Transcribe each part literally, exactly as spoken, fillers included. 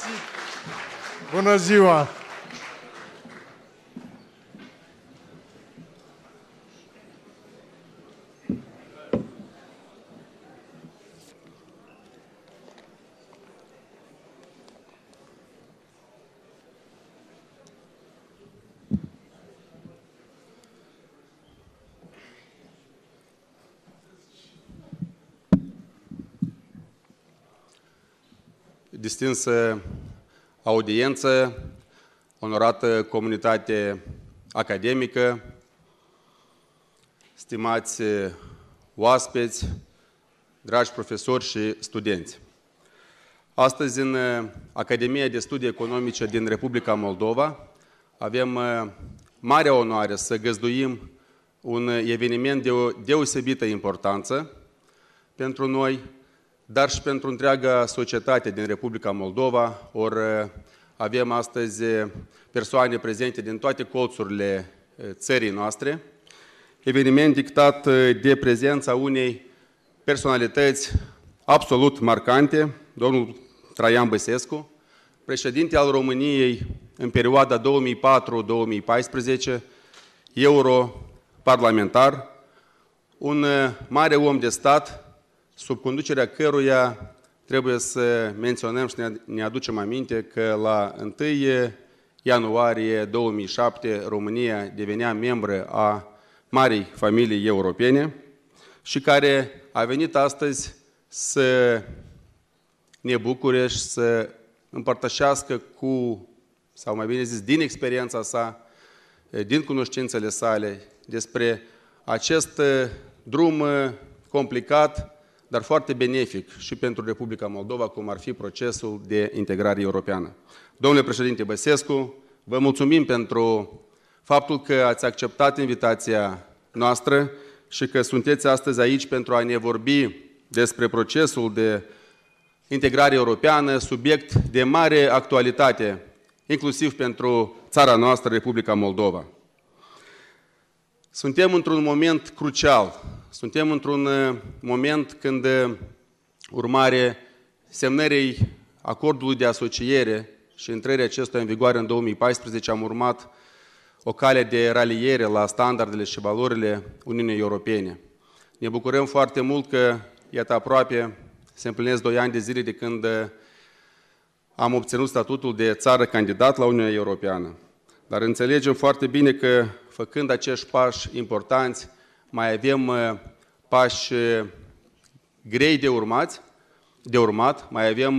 Bună ziua! Distinsă audiență, onorată comunitate academică, stimați oaspeți, dragi profesori și studenți. Astăzi, în Academia de Studii Economice din Republica Moldova, avem marea onoare să găzduim un eveniment de o deosebită importanță pentru noi, dar și pentru întreaga societate din Republica Moldova. Ori avem astăzi persoane prezente din toate colțurile țării noastre. Eveniment dictat de prezența unei personalități absolut marcante, domnul Traian Băsescu, președinte al României în perioada două mii patru - două mii paisprezece, europarlamentar, un mare om de stat, sub conducerea căruia trebuie să menționăm și ne aducem aminte că la întâi ianuarie două mii șapte România devenea membră a marii familii europene și care a venit astăzi să ne bucure și să împărtășească cu, sau mai bine zis, din experiența sa, din cunoștințele sale, despre acest drum complicat, dar foarte benefic și pentru Republica Moldova, cum ar fi procesul de integrare europeană. Domnule președinte Băsescu, vă mulțumim pentru faptul că ați acceptat invitația noastră și că sunteți astăzi aici pentru a ne vorbi despre procesul de integrare europeană, subiect de mare actualitate, inclusiv pentru țara noastră, Republica Moldova. Suntem într-un moment crucial. Suntem într-un moment când, urmare semnării acordului de asociere și intrării acestuia în vigoare în două mii paisprezece, am urmat o cale de raliere la standardele și valorile Uniunii Europene. Ne bucurăm foarte mult că, iată, aproape se împlinesc doi ani de zile de când am obținut statutul de țară candidat la Uniunea Europeană. Dar înțelegem foarte bine că, făcând acești pași importanți, mai avem pași grei de urmați, de urmat, mai avem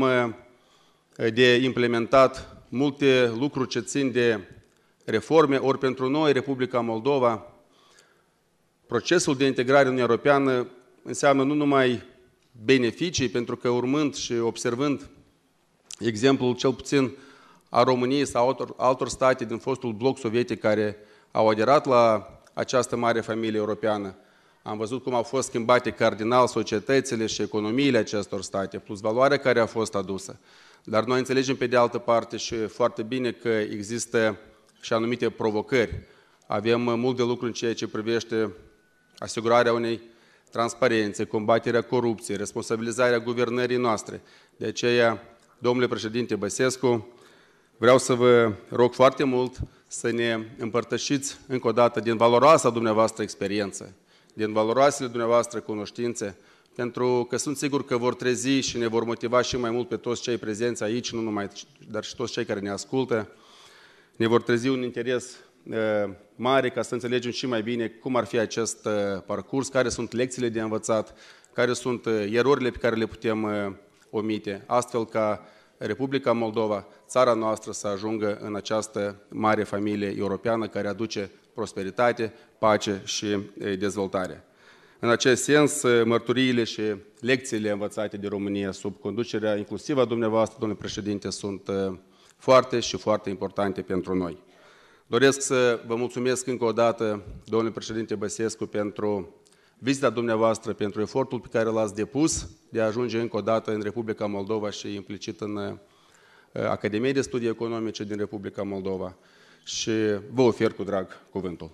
de implementat multe lucruri ce țin de reforme, ori pentru noi, Republica Moldova, procesul de integrare în Uniunea Europeană înseamnă nu numai beneficii, pentru că urmând și observând exemplul cel puțin a României sau altor, altor state din fostul bloc sovietic care au aderat la această mare familie europeană, am văzut cum au fost schimbate cardinal societățile și economiile acestor state, plus valoarea care a fost adusă. Dar noi înțelegem pe de altă parte și foarte bine că există și anumite provocări. Avem mult de lucru în ceea ce privește asigurarea unei transparențe, combaterea corupției, responsabilizarea guvernării noastre. De aceea, domnule președinte Băsescu, vreau să vă rog foarte mult să ne împărtășiți încă o dată din valoroasa dumneavoastră experiență, din valoroasele dumneavoastră cunoștințe, pentru că sunt sigur că vor trezi și ne vor motiva și mai mult pe toți cei prezenți aici, nu numai, dar și toți cei care ne ascultă, ne vor trezi un interes uh, mare ca să înțelegem și mai bine cum ar fi acest uh, parcurs, care sunt lecțiile de învățat, care sunt uh, erorile pe care le putem uh, omite, astfel ca Republica Moldova, țara noastră, să ajungă în această mare familie europeană care aduce prosperitate, pace și dezvoltare. În acest sens, mărturiile și lecțiile învățate de România sub conducerea inclusivă a dumneavoastră, domnule președinte, sunt foarte și foarte importante pentru noi. Doresc să vă mulțumesc încă o dată, domnule președinte Băsescu, pentru vizita dumneavoastră, pentru efortul pe care l-ați depus de a ajunge încă o dată în Republica Moldova și implicit în Academia de Studii Economice din Republica Moldova și vă ofer cu drag cuvântul.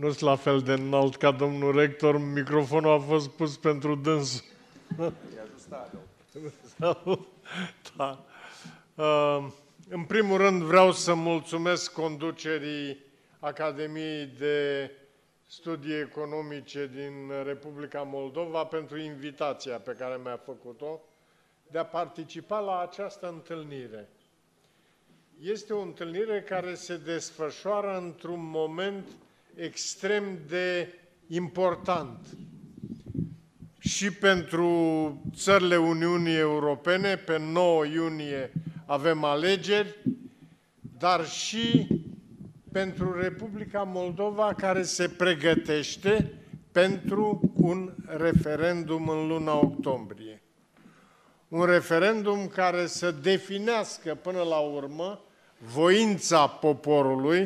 nu sunt la fel de înalt ca domnul rector, microfonul a fost pus pentru dânsul. Da. În primul rând vreau să mulțumesc conducerii Academiei de Studii Economice din Republica Moldova pentru invitația pe care mi-a făcut-o de a participa la această întâlnire. Este o întâlnire care se desfășoară într-un moment extrem de important și pentru țările Uniunii Europene. Pe nouă iunie avem alegeri, dar și pentru Republica Moldova, care se pregătește pentru un referendum în luna octombrie. Un referendum care să definească până la urmă voința poporului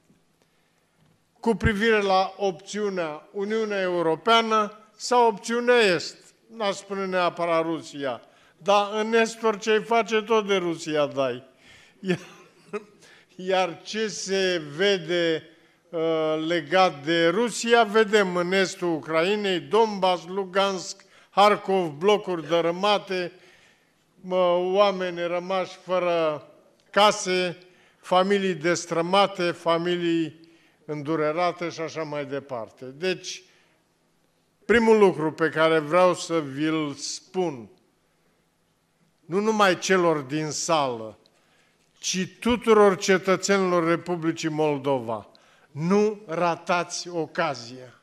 cu privire la opțiunea Uniunea Europeană sau opțiunea Est. N-aș spune neapărat Rusia, dar în Est orice-i face tot de Rusia dai. Iar, iar ce se vede uh, legat de Rusia, vedem în Estul Ucrainei, Donbass, Lugansk, Harkov, blocuri dărâmate, uh, oameni rămași fără case, familii destrămate, familii îndurerate și așa mai departe. Deci, primul lucru pe care vreau să vi-l spun, nu numai celor din sală, ci tuturor cetățenilor Republicii Moldova, nu ratați ocazia.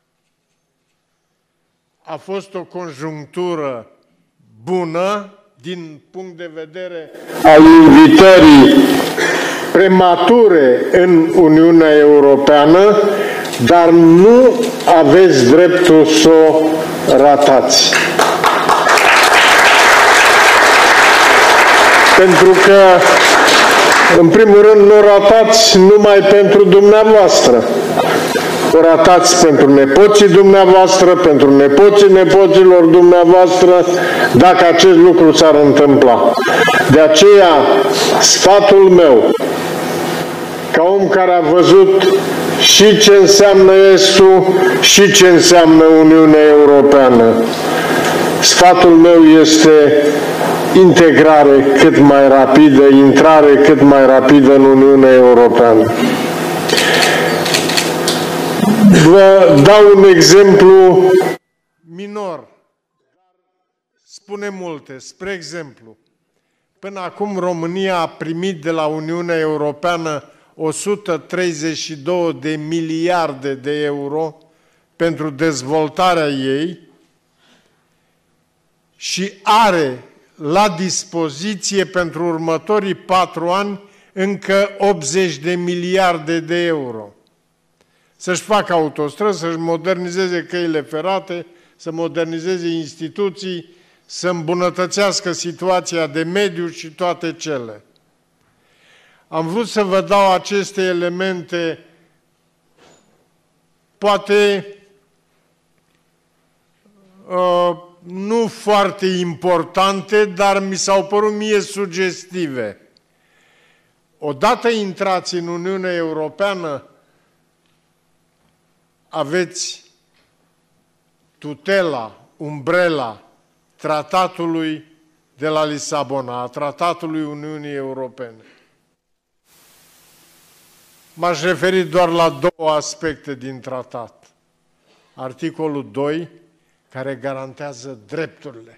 A fost o conjunctură bună din punct de vedere al invitării premature în Uniunea Europeană, dar nu aveți dreptul să o ratați. Pentru că, în primul rând, nu ratați numai pentru dumneavoastră. O ratați pentru nepoții dumneavoastră, pentru nepoții nepoților dumneavoastră, dacă acest lucru s-ar întâmpla. De aceea, sfatul meu, ca om care a văzut și ce înseamnă Estul și ce înseamnă Uniunea Europeană, sfatul meu este integrare cât mai rapidă, intrare cât mai rapidă în Uniunea Europeană. Vă dau un exemplu minor, spune multe. Spre exemplu, până acum România a primit de la Uniunea Europeană o sută treizeci și două de miliarde de euro pentru dezvoltarea ei și are la dispoziție pentru următorii patru ani încă optzeci de miliarde de euro. Să-și facă autostrăzi, să-și modernizeze căile ferate, să modernizeze instituții, să îmbunătățească situația de mediu și toate cele. Am vrut să vă dau aceste elemente, poate uh, nu foarte importante, dar mi s-au părut mie sugestive. Odată intrați în Uniunea Europeană, aveți tutela, umbrela tratatului de la Lisabona, a tratatului Uniunii Europene. M-aș referi doar la două aspecte din tratat. Articolul doi, care garantează drepturile.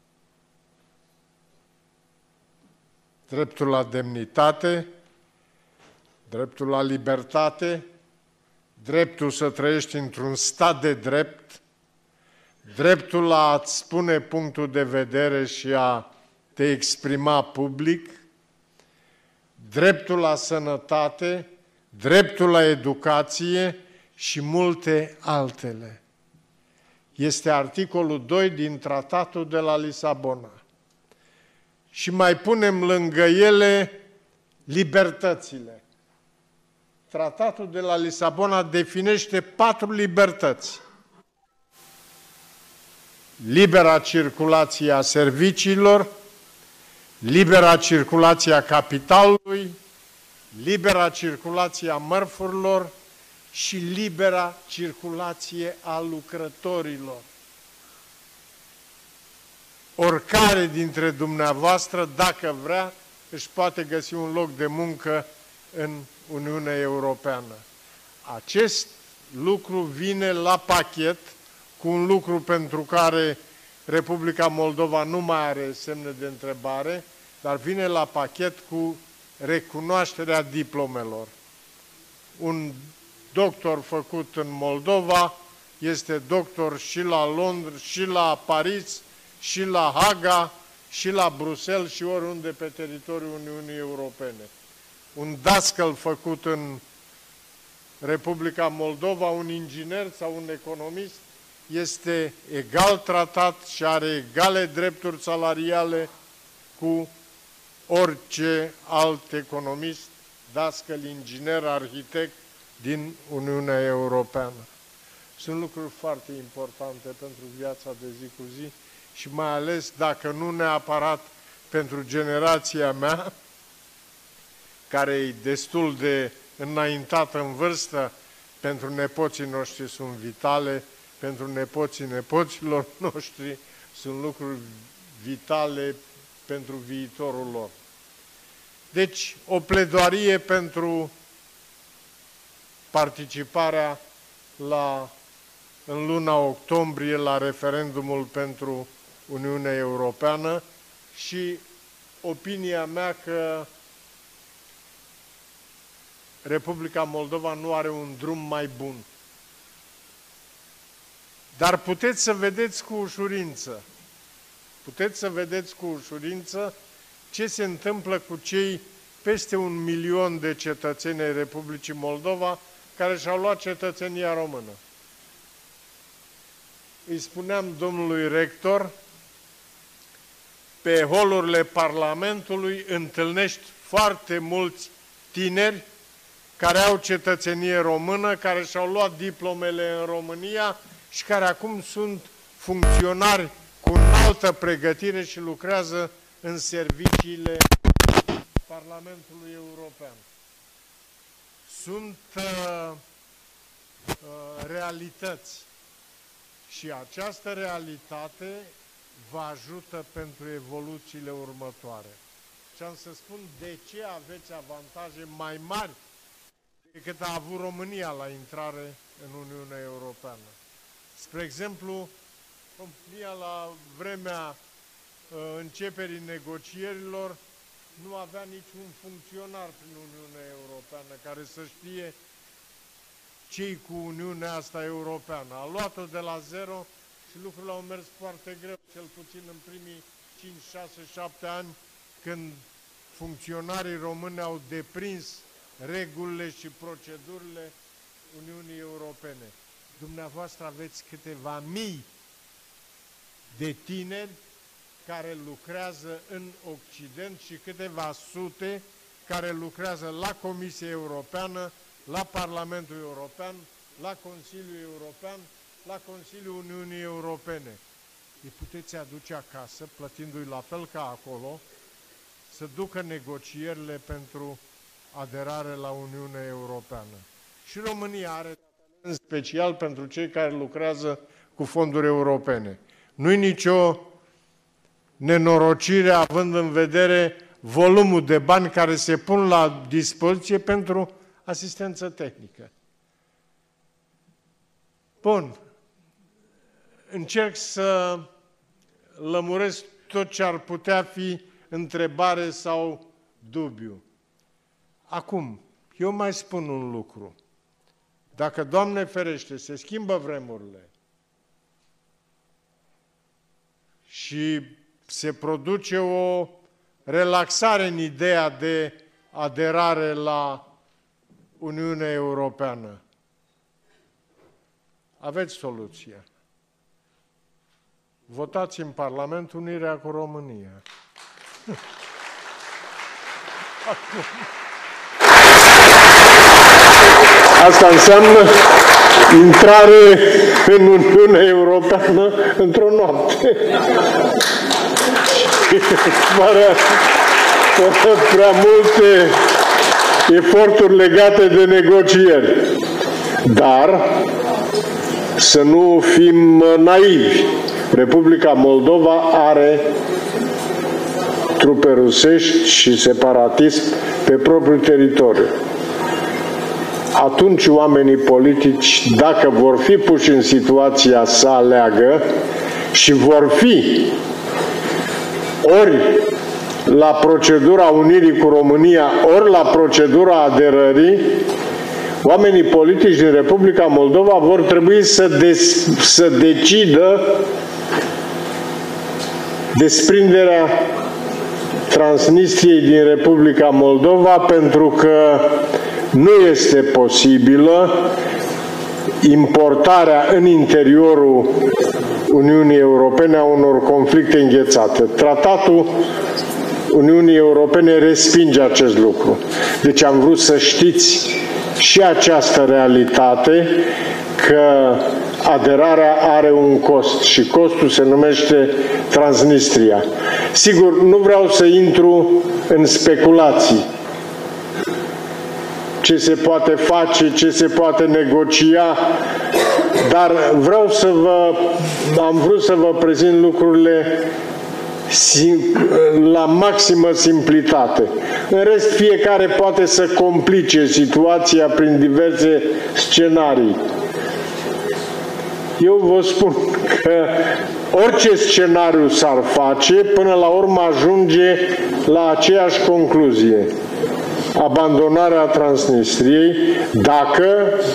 Dreptul la demnitate, dreptul la libertate, dreptul să trăiești într-un stat de drept, dreptul la a-ți spune punctul de vedere și a te exprima public, dreptul la sănătate, dreptul la educație și multe altele. Este articolul doi din Tratatul de la Lisabona. Și mai punem lângă ele libertățile. Tratatul de la Lisabona definește patru libertăți. Libera circulație a serviciilor, libera circulație a capitalului, libera circulație a mărfurilor și libera circulație a lucrătorilor. Oricare dintre dumneavoastră, dacă vrea, își poate găsi un loc de muncă în Uniunea Europeană. Acest lucru vine la pachet cu un lucru pentru care Republica Moldova nu mai are semne de întrebare, dar vine la pachet cu recunoașterea diplomelor. Un doctor făcut în Moldova este doctor și la Londra, și la Paris, și la Haga, și la Bruxelles, și oriunde pe teritoriul Uniunii Europene. Un dascăl făcut în Republica Moldova, un inginer sau un economist, este egal tratat și are egale drepturi salariale cu orice alt economist, dascăl, inginer, arhitect din Uniunea Europeană. Sunt lucruri foarte importante pentru viața de zi cu zi și mai ales, dacă nu neapărat pentru generația mea, care e destul de înaintată în vârstă, pentru nepoții noștri sunt vitale, pentru nepoții nepoților noștri sunt lucruri vitale pentru viitorul lor. Deci, o pledoarie pentru participarea la, în luna octombrie la referendumul pentru Uniunea Europeană și opinia mea că Republica Moldova nu are un drum mai bun. Dar puteți să vedeți cu ușurință, puteți să vedeți cu ușurință ce se întâmplă cu cei peste un milion de cetățeni ai Republicii Moldova care și-au luat cetățenia română. Îi spuneam domnului rector, pe holurile Parlamentului întâlnești foarte mulți tineri care au cetățenie română, care și-au luat diplomele în România și care acum sunt funcționari cu înaltă pregătire și lucrează în serviciile Parlamentului European. Sunt uh, uh, realități și această realitate vă ajută pentru evoluțiile următoare. Și am să spun de ce aveți avantaje mai mari decât a avut România la intrare în Uniunea Europeană. Spre exemplu, România la vremea uh, începerii negocierilor nu avea niciun funcționar prin Uniunea Europeană care să știe ce-i cu Uniunea asta Europeană. A luat-o de la zero și lucrurile au mers foarte greu, cel puțin în primii cinci, șase, șapte ani, când funcționarii români au deprins regulile și procedurile Uniunii Europene. Dumneavoastră aveți câteva mii de tineri care lucrează în Occident și câteva sute care lucrează la Comisia Europeană, la Parlamentul European, la Consiliul European, la Consiliul Uniunii Europene. Îi puteți aduce acasă, plătindu-i la fel ca acolo, să ducă negocierile pentru aderare la Uniunea Europeană. Și România are, în special pentru cei care lucrează cu fonduri europene. Nu-i nicio nenorocire având în vedere volumul de bani care se pun la dispoziție pentru asistență tehnică. Bun. Încerc să lămuresc tot ce ar putea fi întrebare sau dubiu. Acum, eu mai spun un lucru. Dacă, Doamne ferește, se schimbă vremurile și se produce o relaxare în ideea de aderare la Uniunea Europeană, aveți soluția. Votați în Parlament unirea cu România. Asta înseamnă intrare în Uniunea Europeană într-o noapte. Fără, fără prea multe eforturi legate de negocieri. Dar să nu fim naivi. Republica Moldova are trupe rusești și separatism pe propriul teritoriu. Atunci oamenii politici, dacă vor fi puși în situația să aleagă și vor fi ori la procedura unirii cu România, ori la procedura aderării, oamenii politici din Republica Moldova vor trebui să, des, să decidă desprinderea Transnistriei din Republica Moldova, pentru că nu este posibilă importarea în interiorul Uniunii Europene a unor conflicte înghețate. Tratatul Uniunii Europene respinge acest lucru. Deci am vrut să știți și această realitate, că aderarea are un cost și costul se numește Transnistria. Sigur, nu vreau să intru în speculații. Ce se poate face, ce se poate negocia, dar vreau să vă, am vrut să vă prezint lucrurile la maximă simplitate. În rest, fiecare poate să complice situația prin diverse scenarii. Eu vă spun că orice scenariu s-ar face, până la urmă ajunge la aceeași concluzie. Abandonarea Transnistriei, dacă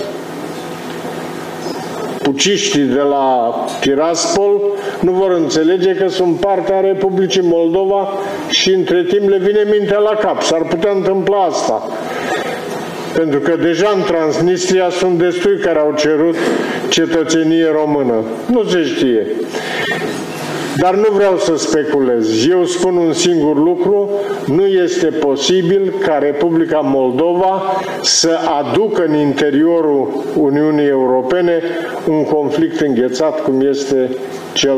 puciștii de la Tiraspol nu vor înțelege că sunt parte a Republicii Moldova și între timp le vine mintea la cap. S-ar putea întâmpla asta. Pentru că deja în Transnistria sunt destui care au cerut cetățenie română. Nu se știe. Dar nu vreau să speculez. Eu spun un singur lucru: nu este posibil ca Republica Moldova să aducă în interiorul Uniunii Europene un conflict înghețat cum este cel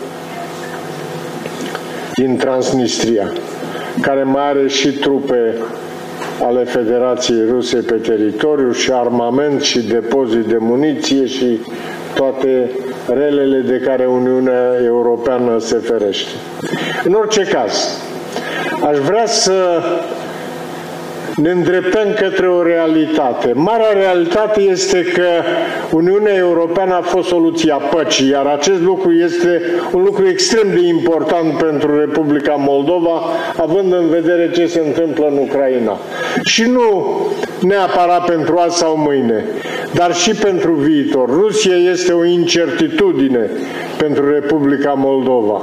din Transnistria, care mai are și trupe ale Federației Ruse pe teritoriu și armament și depozit de muniție și toate relele de care Uniunea Europeană se ferește. În orice caz, aș vrea să ne îndreptăm către o realitate. Marea realitate este că Uniunea Europeană a fost soluția păcii, iar acest lucru este un lucru extrem de important pentru Republica Moldova, având în vedere ce se întâmplă în Ucraina. Și nu neapărat pentru azi sau mâine, dar și pentru viitor. Rusia este o incertitudine pentru Republica Moldova.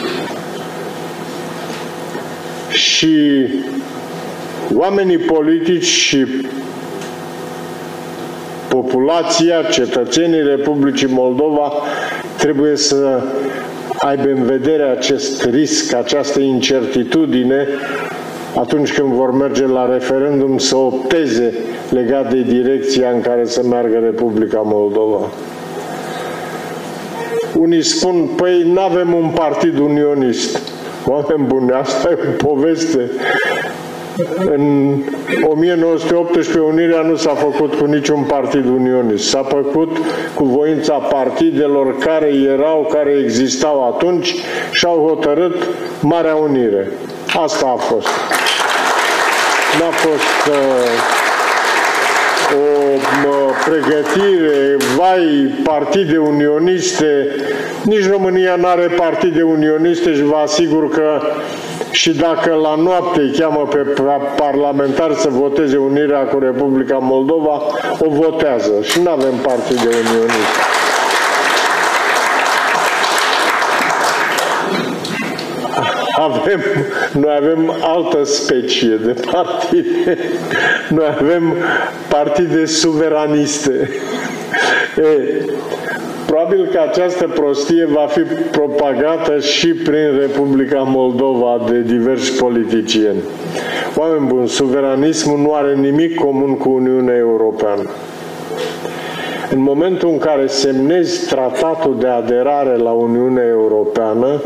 Și oamenii politici și populația, cetățenii Republicii Moldova trebuie să aibă în vedere acest risc, această incertitudine atunci când vor merge la referendum, să opteze legat de direcția în care să meargă Republica Moldova. Unii spun, păi n-avem un partid unionist. Oameni buni, asta e o poveste. În o mie nouă sute optsprezece Unirea nu s-a făcut cu niciun partid unionist. S-a făcut cu voința partidelor care erau, care existau atunci și au hotărât Marea Unire. Asta a fost. N-a fost uh, o uh, pregătire, vai, partide unioniste. Nici România nu are partide unioniste și vă asigur că și dacă la noapte îi cheamă pe parlamentari să voteze unirea cu Republica Moldova, o votează. Și nu avem partide unioniste. Avem, noi avem altă specie de partide. Noi avem partide suveraniste. E, probabil că această prostie va fi propagată și prin Republica Moldova de diversi politicieni. Oameni buni, suveranismul nu are nimic comun cu Uniunea Europeană. În momentul în care semnezi tratatul de aderare la Uniunea Europeană,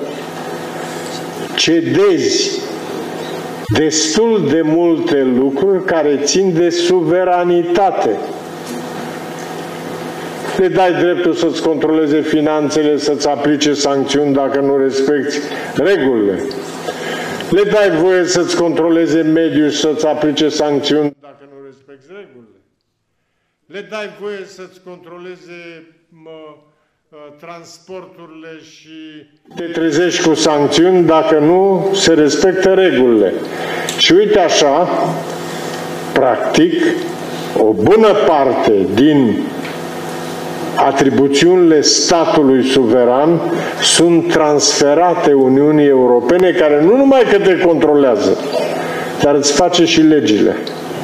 cedezi destul de multe lucruri care țin de suveranitate. le dai dreptul să-ți controleze finanțele, să-ți aplice sancțiuni dacă nu respecti regulile. Le dai voie să-ți controleze mediul și să-ți aplice sancțiuni dacă nu respecti regulile. Le dai voie să-ți controleze mă, transporturile și te trezești cu sancțiuni dacă nu se respectă regulile. Și uite așa, practic, o bună parte din atribuțiunile statului suveran sunt transferate Uniunii Europene, care nu numai că te controlează, dar îți face și legile.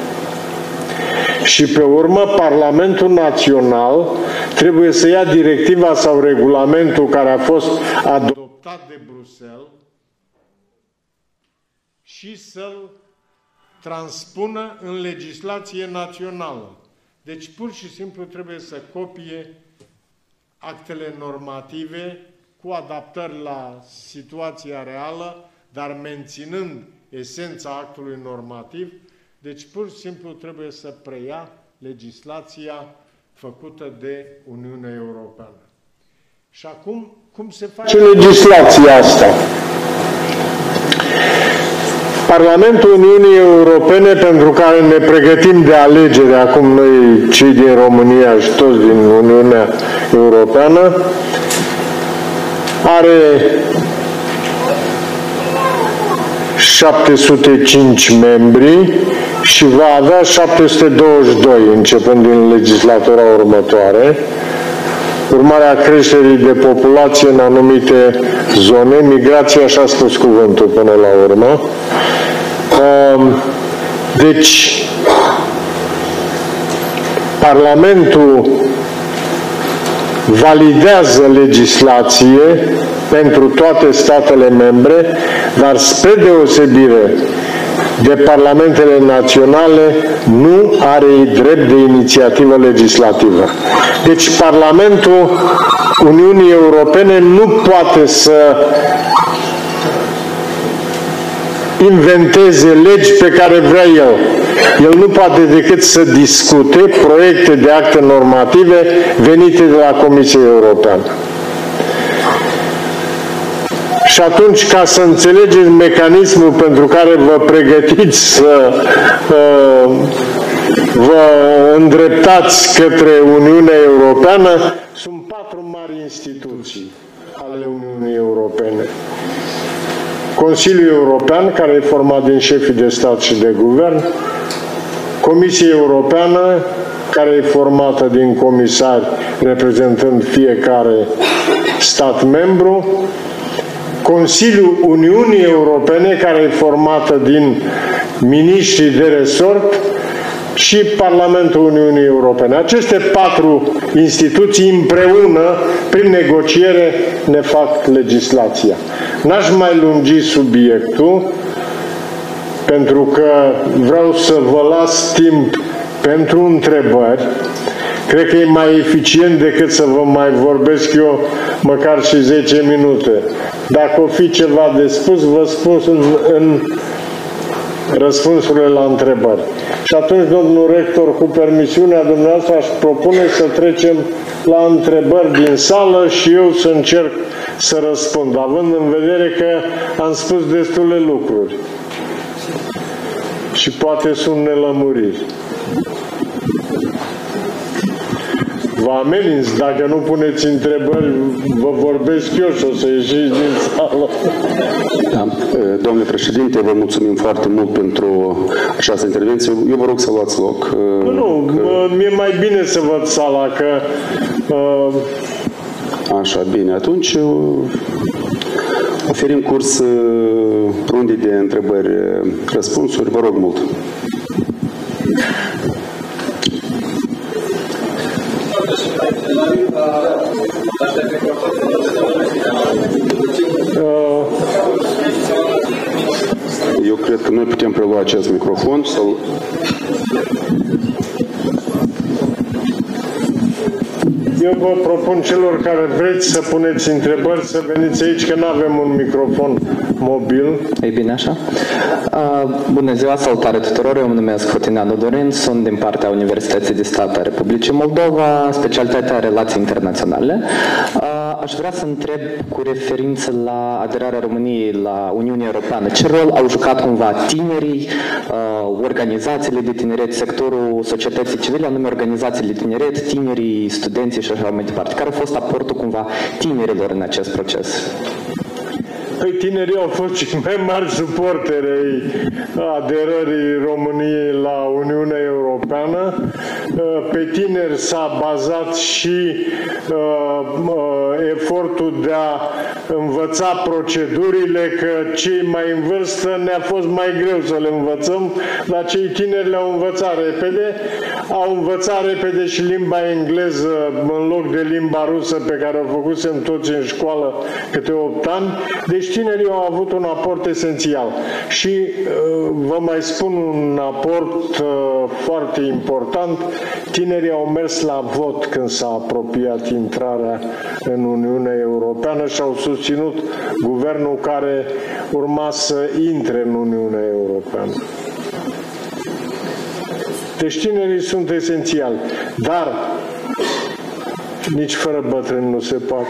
Și pe urmă, Parlamentul Național trebuie să ia directiva sau regulamentul care a fost adoptat de Bruxelles și să-l transpună în legislație națională. Deci, pur și simplu, trebuie să copie actele normative cu adaptări la situația reală, dar menținând esența actului normativ. Deci, pur și simplu, trebuie să preia legislația făcută de Uniunea Europeană. Și acum, cum se face legislația asta? Parlamentul Uniunii Europene, pentru care ne pregătim de alegere acum noi, cei din România și toți din Uniunea Europeană, are șapte sute cinci membri și va avea șapte sute douăzeci și doi începând din legislatura următoare, urmare a creșterii de populație în anumite zone. Migrația și-a spus cuvântul până la urmă. Deci, Parlamentul validează legislație pentru toate statele membre, dar spre deosebire de parlamentele naționale nu are drept de inițiativă legislativă. Deci Parlamentul Uniunii Europene nu poate să inventeze legi pe care vrea el. El nu poate decât să discute proiecte de acte normative venite de la Comisia Europeană. Și atunci, ca să înțelegeți mecanismul pentru care vă pregătiți să uh, vă îndreptați către Uniunea Europeană, sunt patru mari instituții ale Uniunii Europene. Consiliul European, care e format din șefii de stat și de guvern, Comisia Europeană, care e formată din comisari reprezentând fiecare stat membru, Consiliul Uniunii Europene, care e formată din miniștrii de resort, și Parlamentul Uniunii Europene. Aceste patru instituții împreună, prin negociere, ne fac legislația. N-aș mai lungi subiectul, pentru că vreau să vă las timp pentru întrebări. Cred că e mai eficient decât să vă mai vorbesc eu măcar și zece minute. Dacă o fi ceva de spus, vă spun în, în răspunsurile la întrebări. Și atunci, domnul rector, cu permisiunea dumneavoastră, aș propune să trecem la întrebări din sală și eu să încerc să răspund, având în vedere că am spus destule lucruri. Și poate sunt nelămuriri. Vă ameninț, dacă nu puneți întrebări, vă vorbesc eu și o să ieșiți din sală. Da. Domnule președinte, vă mulțumim foarte mult pentru această intervenție. Eu vă rog să luați loc. Nu, nu, că... mi-e mai bine să văd sala, că... Uh... Așa, bine. Atunci oferim curs rundii de întrebări-răspunsuri. Vă rog mult. Eu cred că noi putem prelua acest microfon sau... Eu vă propun celor care vreți să puneți întrebări să veniți aici, că nu avem un microfon mobil. E bine așa? Uh, bună ziua, salutare tuturor, eu mă numesc Fotineanu Dorin, sunt din partea Universității de Stat a Republicii Moldova, specialitatea relații internaționale. Uh, aș vrea să întreb cu referință la aderarea României la Uniunea Europeană. Ce rol au jucat cumva tinerii, uh, organizațiile de tineret, sectorul societății civile, anume organizațiile de tineret, tinerii, studenții și așa mai departe? Care a fost aportul cumva tinerilor în acest proces? Păi tinerii au fost cei mai mari suporteri ai aderării României la Uniunea Europeană. Pe tineri s-a bazat și uh, uh, efortul de a învăța procedurile, că cei mai în vârstă ne-a fost mai greu să le învățăm, dar cei tineri le-au învățat repede. Au învățat repede și limba engleză în loc de limba rusă pe care o făcusem toți în școală câte opt ani. Deci tinerii au avut un aport esențial. Și uh, vă mai spun un aport uh, foarte important. Tinerii au mers la vot când s-a apropiat intrarea în Uniunea Europeană și au susținut guvernul care urma să intre în Uniunea Europeană. Deci tinerii sunt esențiali, dar nici fără bătrâni nu se poate.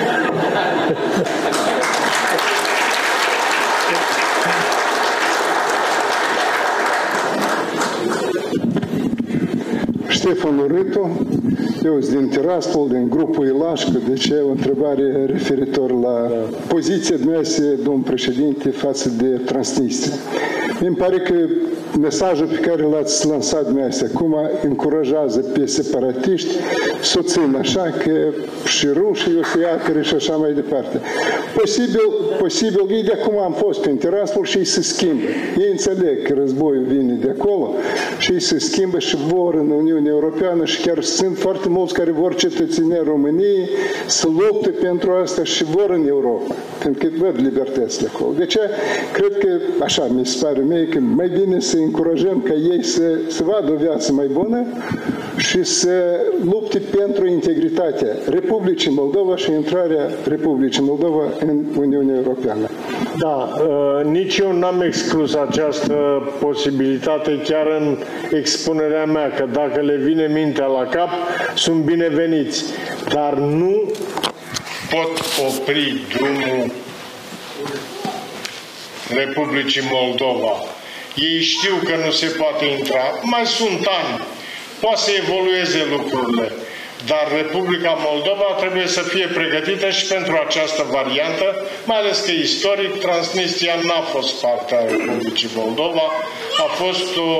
Ștefan Luritu, eu sunt din Tiraspol, din grupul Ilașcă, deci e o întrebare referitor la poziția dumneavoastră, domnul președinte, față de Transnistria. Mi pare că mesajul pe care l-ați lansat dumneavoastră acum încurajează pe separatiști să o țin așa, că și rușii o să iacăre și așa mai departe. Posibil, posibil, ei de acum am fost în Tiraspol și ei se schimbă. Ei înțeleg că războiul vine de acolo și ei se schimbă și vor în Uniunea Europeană și chiar sunt foarte mulți care vor cetățenii României să lupte pentru asta și vor în Europa, pentru că văd libertățile acolo. Deci, cred că, așa mi se pare mie, că mai bine să încurajăm ca ei să, să vadă o viață mai bună și să lupte pentru integritatea Republicii Moldova și intrarea Republicii Moldova în Uniunea Europeană. Da, uh, nici eu n-am exclus această posibilitate chiar în expunerea mea, că dacă le vine mintea la cap, sunt bineveniți. Dar nu pot opri drumul Republicii Moldova. Ei știu că nu se poate intra. Mai sunt ani. Poate să evolueze lucrurile. Dar Republica Moldova trebuie să fie pregătită și pentru această variantă, mai ales că istoric Transnistria n-a fost parte a Republicii Moldova. A fost o...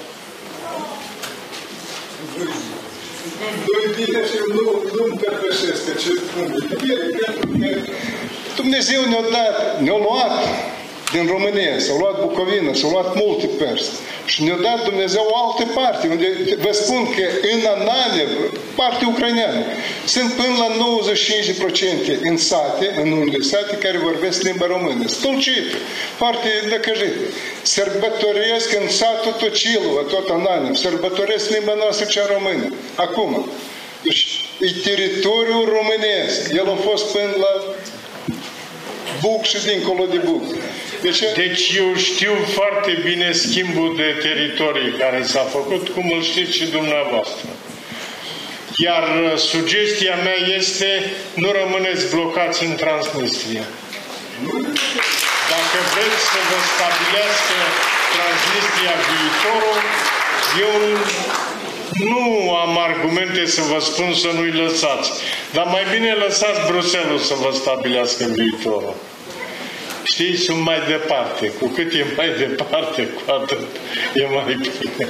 Dumnezeu ne-a dat, ne-a luat din România, s-au luat Bucovina, s-au luat multe părți. Și ne-a dat Dumnezeu o altă parte, unde vă spun că în Ananev, partea ucraineană, sunt până la nouăzeci și cinci la sută în sate, în unele sate, care vorbesc limba română. Stulcită, foarte decăjită. Sărbătoresc în satul Tocilova, tot Ananev, sărbătoresc limba noastră cea română. Acum. Deci, e teritoriul românesc. El a fost până la Buc și dincolo de Buc. Deci, deci eu știu foarte bine schimbul de teritorii care s-a făcut, cum îl știți și dumneavoastră. Iar sugestia mea este, nu rămâneți blocați în Transnistria. Dacă vreți să vă stabilească Transnistria viitorul, eu nu am argumente să vă spun să nu-i lăsați. Dar mai bine lăsați Bruxelles să vă stabilească viitorul. Știi, sunt mai departe. Cu cât e mai departe, cu atât e mai bine.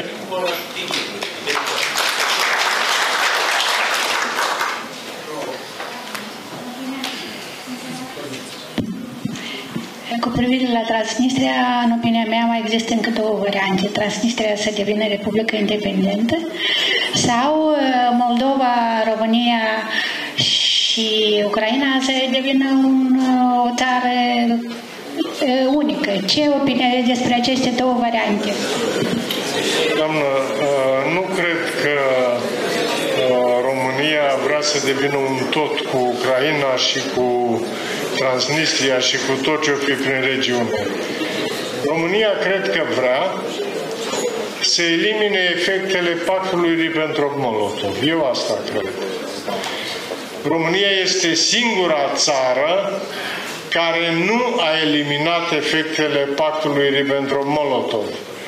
Cu privire la Transnistria, în opinia mea, mai există încă două variante. Transnistria să devină Republică Independentă sau Moldova, România și Ucraina să devină un, o țară unică. Ce opinie aveți despre aceste două variante? Doamnă, nu cred că România vrea vrea să devină un tot cu Ucraina și cu Transnistria și cu tot ce o fi prin regiune. România cred că vrea să elimine efectele pactului Ribbentrop-Molotov. Eu asta cred. România este singura țară care nu a eliminat efectele pactului Ribbentrop-Molotov.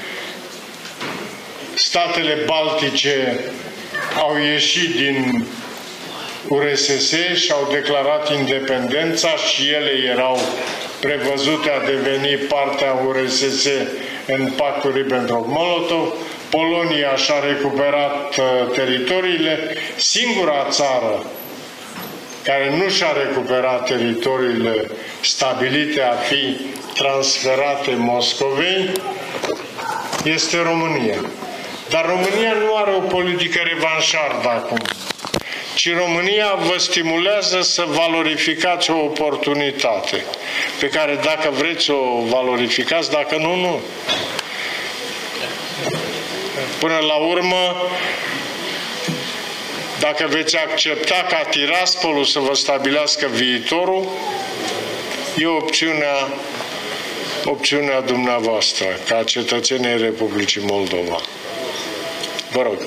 Statele Baltice au ieșit din U R S S și au declarat independența și ele erau prevăzute a deveni partea U R S S în pactul Ribbentrop-Molotov. Polonia și-a recuperat uh, teritoriile. Singura țară care nu și-a recuperat teritoriile stabilite a fi transferate Moscovei este România. Dar România nu are o politică revanșardă acum, ci România vă stimulează să valorificați o oportunitate pe care dacă vreți să o valorificați, dacă nu, nu. Până la urmă, dacă veți accepta ca Tiraspolul să vă stabilească viitorul, e opțiunea, opțiunea dumneavoastră, ca cetățenii Republicii Moldova. Vă rog.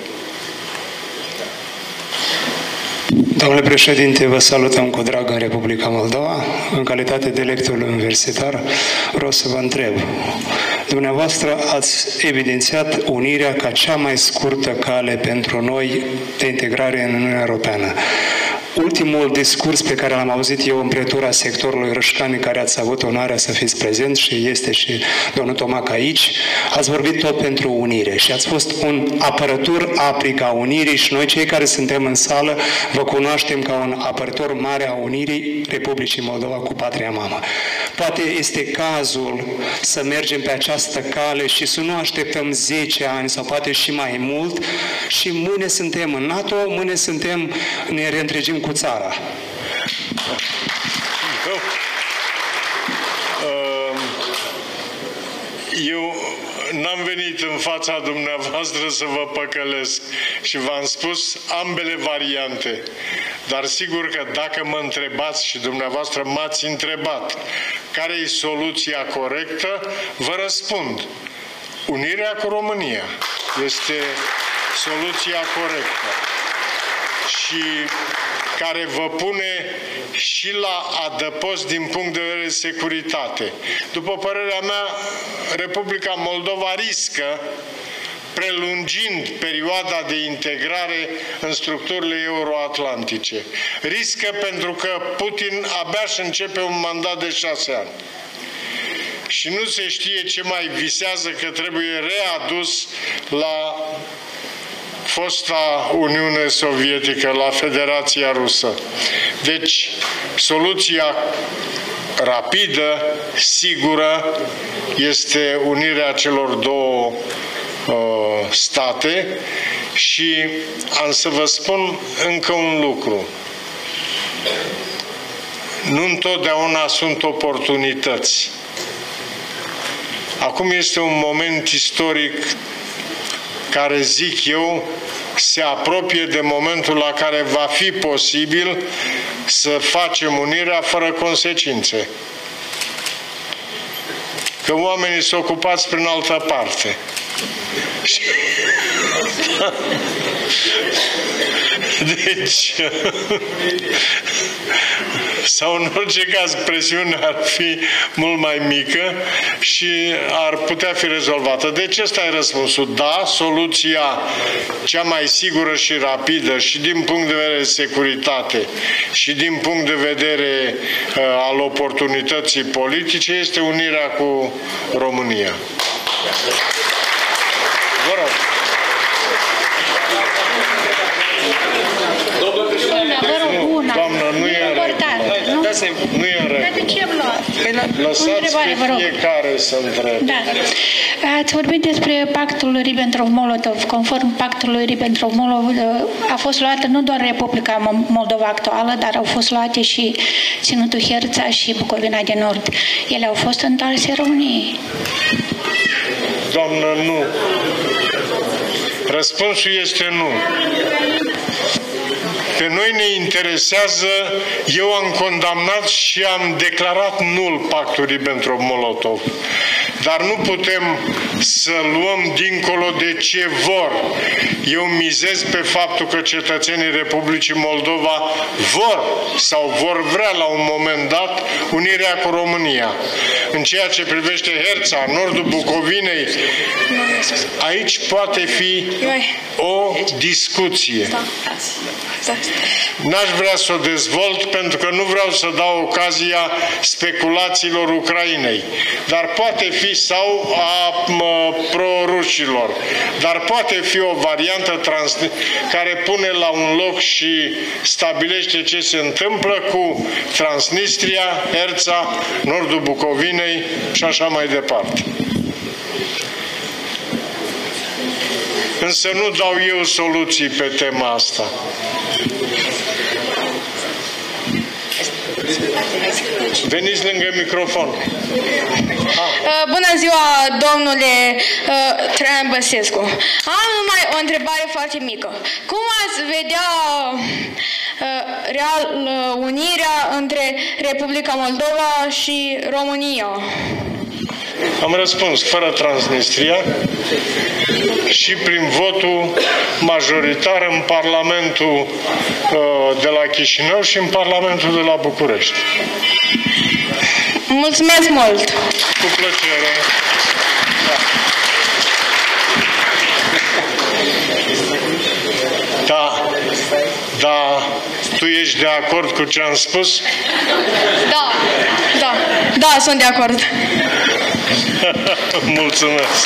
Domnule președinte, vă salutăm cu drag în Republica Moldova. În calitate de lector universitar, vreau să vă întreb. Dumneavoastră ați evidențiat unirea ca cea mai scurtă cale pentru noi de integrare în Uniunea Europeană. Ultimul discurs pe care l-am auzit eu în pretura sectorului Rășcani, care ați avut onoarea să fiți prezent și este și domnul Tomac aici, ați vorbit tot pentru unire și ați fost un apărător apric a unirii și noi cei care suntem în sală vă cunoaștem ca un apărător mare a unirii Republicii Moldova cu patria mamă. Poate este cazul să mergem pe această cale și să nu așteptăm zece ani sau poate și mai mult și mâine suntem în NATO, mâine suntem, ne reîntregim cu țara. Eu n-am venit în fața dumneavoastră să vă păcălesc și v-am spus ambele variante. Dar sigur că dacă mă întrebați și dumneavoastră m-ați întrebat care e soluția corectă, vă răspund. Unirea cu România este soluția corectă și care vă pune și la adăpost din punct de vedere securitate. După părerea mea, Republica Moldova riscă, prelungind perioada de integrare în structurile euroatlantice. Riscă pentru că Putin abia își începe un mandat de șase ani. Și nu se știe ce mai visează, că trebuie readus la fosta Uniune Sovietică, la Federația Rusă. Deci, soluția rapidă, sigură, este unirea celor două uh, state și am să vă spun încă un lucru. Nu întotdeauna sunt oportunități. Acum este un moment istoric care, zic eu, se apropie de momentul la care va fi posibil să facem unirea fără consecințe. Că oamenii sunt ocupați prin altă parte. Deci, sau în orice caz, presiunea ar fi mult mai mică și ar putea fi rezolvată. Deci ăsta e răspunsul. Da, soluția cea mai sigură și rapidă și din punct de vedere de securitate și din punct de vedere uh, al oportunității politice este unirea cu România. Vă rog. Doamnă, nu e în regulă. Nu e în regulă. Lăsați pe fiecare să întrebe. Da. Ați vorbit despre pactul Ribbentrop-Molotov. Conform pactului Ribbentrop-Molotov a fost luată nu doar Republica Moldova actuală, dar au fost luate și Ținutul Herța și Bucovina de Nord. Ele au fost întoarse României. Doamnă, nu. Răspunsul este nu. Pe noi ne interesează, eu am condamnat și am declarat nul pactul Ribbentrop-Molotov. Dar nu putem să luăm dincolo de ce vor. Eu mizez pe faptul că cetățenii Republicii Moldova vor sau vor vrea la un moment dat unirea cu România. În ceea ce privește Herța, nordul Bucovinei, aici poate fi o discuție. N-aș vrea să o dezvolt pentru că nu vreau să dau ocazia speculațiilor Ucrainei, dar poate fi sau a pro-rușilor, dar poate fi o variantă trans care pune la un loc și stabilește ce se întâmplă cu Transnistria, Herța, nordul Bucovinei și așa mai departe. Însă nu dau eu soluții pe tema asta. Veniți lângă microfon. Ah. Bună ziua, domnule uh, Traian Băsescu. Am numai o întrebare foarte mică. Cum ați vedea uh, real uh, unirea între Republica Moldova și România? Am răspuns, fără Transnistria și prin votul majoritar în Parlamentul uh, de la Chișinău și în Parlamentul de la București. Mulțumesc mult! Cu plăcere! Da. Da. Tu ești de acord cu ce am spus? Da. Da. Da, sunt de acord. Mulțumesc!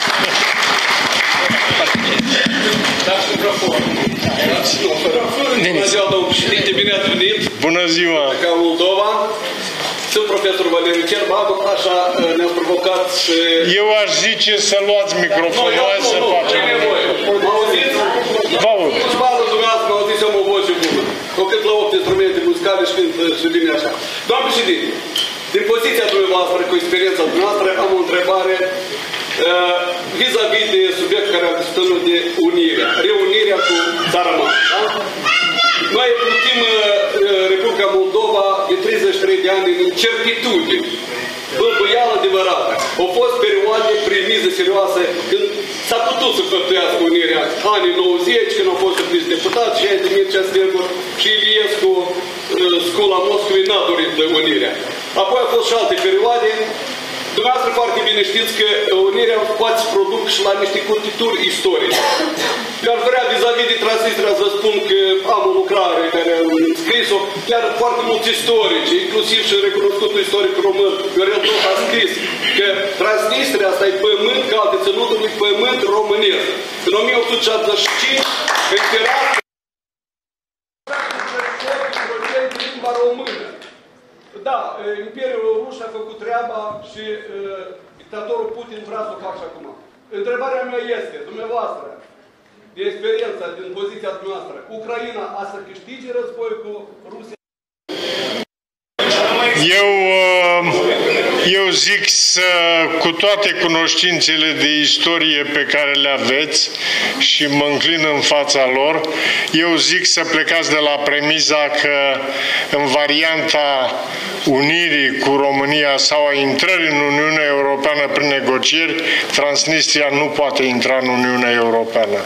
Bună ziua, domnul președinte, bine ați venit! Bună ziua! Ca Moldova, sunt profesor Valeriu Cerbagu, așa ne-am provocat și... Eu aș zice să luați microfonul, hai să facem... Mă auziți? Vă aud! Își bază dumneavoastră, mă auziți, am o voce bună. Concret la opt instrumente muzicale și când și bine așa. Doamne președinte, din poziția dumneavoastră, cu experiența dumneavoastră, am o întrebare vis-a-vis -vis de subiect care am discutat de unirea, reunirea cu țara mea. Da? Noi putem Republica Moldova de treizeci și trei de ani în certitudine, băbăială adevărată. Au fost perioade premize serioase când s-a putut să făptuiască unirea. Anii nouăzeci, când au fost surpriși deputați, și ai Mircea Stelcu și Iliescu, Scula Moscovei, n-a dorit unirea. Apoi au fost și alte perioade. Dumneavoastră foarte bine știți că unirea poate să produc și la niște contituri istorice. Dar vrea vis-a-vis de Transnistria să spun că am o lucrare care am scris-o, chiar foarte mulți istorici, inclusiv și recunoscutul istoric român, Viorel Tot a scris că Transnistria asta e pământ ca al deținutului pământ românesc. În o mie opt sute șaptezeci și cinci, împeratul limba română. Da, Imperiul Rus a făcut treaba și uh, dictatorul Putin vrea să o facă și acum. Întrebarea mea este, dumneavoastră, de experiența din poziția dumneavoastră, Ucraina a să câștige război cu Rusia? Eu, eu zic să, cu toate cunoștințele de istorie pe care le aveți și mă înclin în fața lor, eu zic să plecați de la premiza că în varianta unirii cu România sau a intrării în Uniunea Europeană prin negocieri, Transnistria nu poate intra în Uniunea Europeană.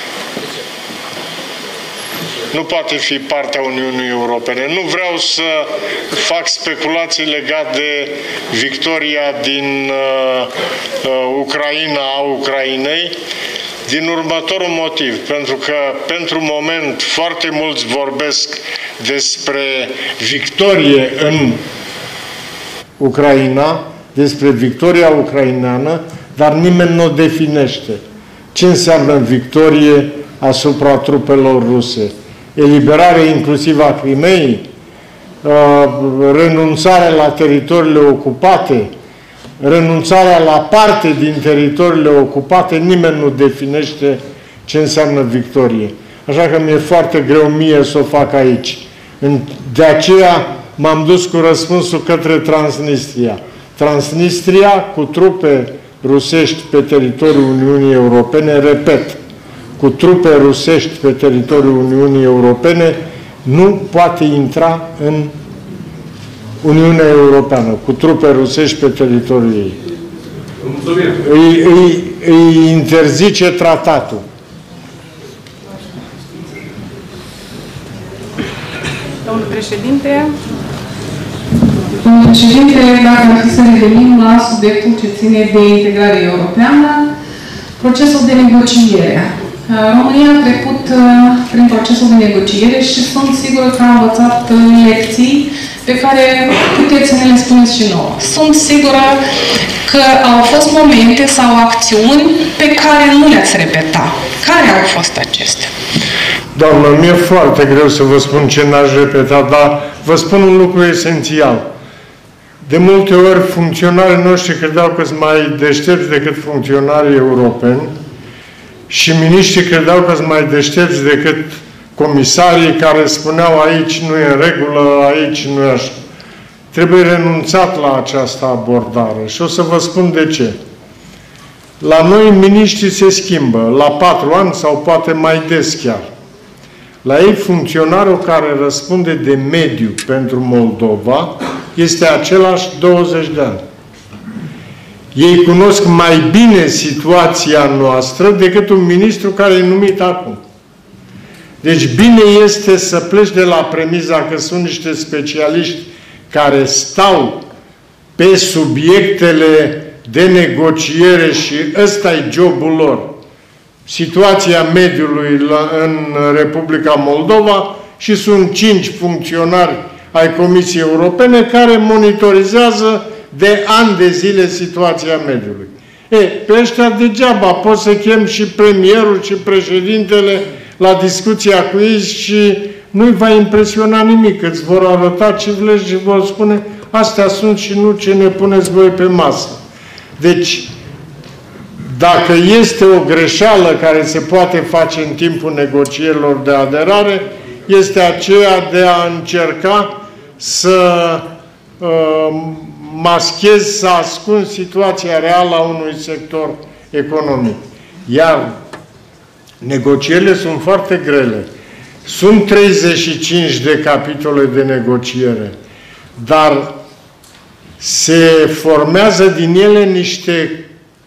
Nu poate fi partea Uniunii Europene. Nu vreau să fac speculații legate de victoria din uh, uh, Ucraina a Ucrainei, din următorul motiv. Pentru că, pentru moment, foarte mulți vorbesc despre victorie în Ucraina, despre victoria ucraineană, dar nimeni nu definește ce înseamnă victorie asupra trupelor ruse. Eliberare inclusiv a Crimeei, renunțarea la teritoriile ocupate, renunțarea la parte din teritoriile ocupate, nimeni nu definește ce înseamnă victorie. Așa că mi-e foarte greu mie să o fac aici. De aceea m-am dus cu răspunsul către Transnistria. Transnistria cu trupe rusești pe teritoriul Uniunii Europene, repet, cu trupe rusești pe teritoriul Uniunii Europene, nu poate intra în Uniunea Europeană cu trupe rusești pe teritoriul ei. Îi, îi, îi interzice tratatul. Domnul președinte, Domnul președinte, dacă ar fi să revenim la subiectul ce ține de integrare europeană, procesul de negociere. România a trecut prin procesul de negociere și sunt sigură că a învățat lecții pe care puteți să ne le spuneți și nouă. Sunt sigură că au fost momente sau acțiuni pe care nu le-ați repeta. Care au fost acestea? Doamnă, mi-e foarte greu să vă spun ce n-aș repeta, dar vă spun un lucru esențial. De multe ori, funcționarii noștri credeau că sunt mai deștepți decât funcționarii europeni și miniștrii credeau că sunt mai deștepți decât comisarii care spuneau aici nu e în regulă, aici nu e așa. Trebuie renunțat la această abordare și o să vă spun de ce. La noi miniștrii se schimbă, la patru ani sau poate mai des chiar. La ei funcționarul care răspunde de mediu pentru Moldova este același douăzeci de ani. Ei cunosc mai bine situația noastră decât un ministru care e numit acum. Deci bine este să pleci de la premiza că sunt niște specialiști care stau pe subiectele de negociere și ăsta e jobul lor. Situația mediului la, în Republica Moldova și sunt cinci funcționari ai Comisiei Europene care monitorizează de ani de zile situația mediului. E, pe ăștia degeaba poți să chem și premierul și președintele la discuția cu ei și nu-i va impresiona nimic. Îți vor arăta cifrele și vor spune astea sunt și nu ce ne puneți voi pe masă. Deci, dacă este o greșeală care se poate face în timpul negocierilor de aderare, este aceea de a încerca să uh, maschezi, să ascunzi situația reală a unui sector economic. Iar negocierile sunt foarte grele. Sunt treizeci și cinci de capitole de negociere, dar se formează din ele niște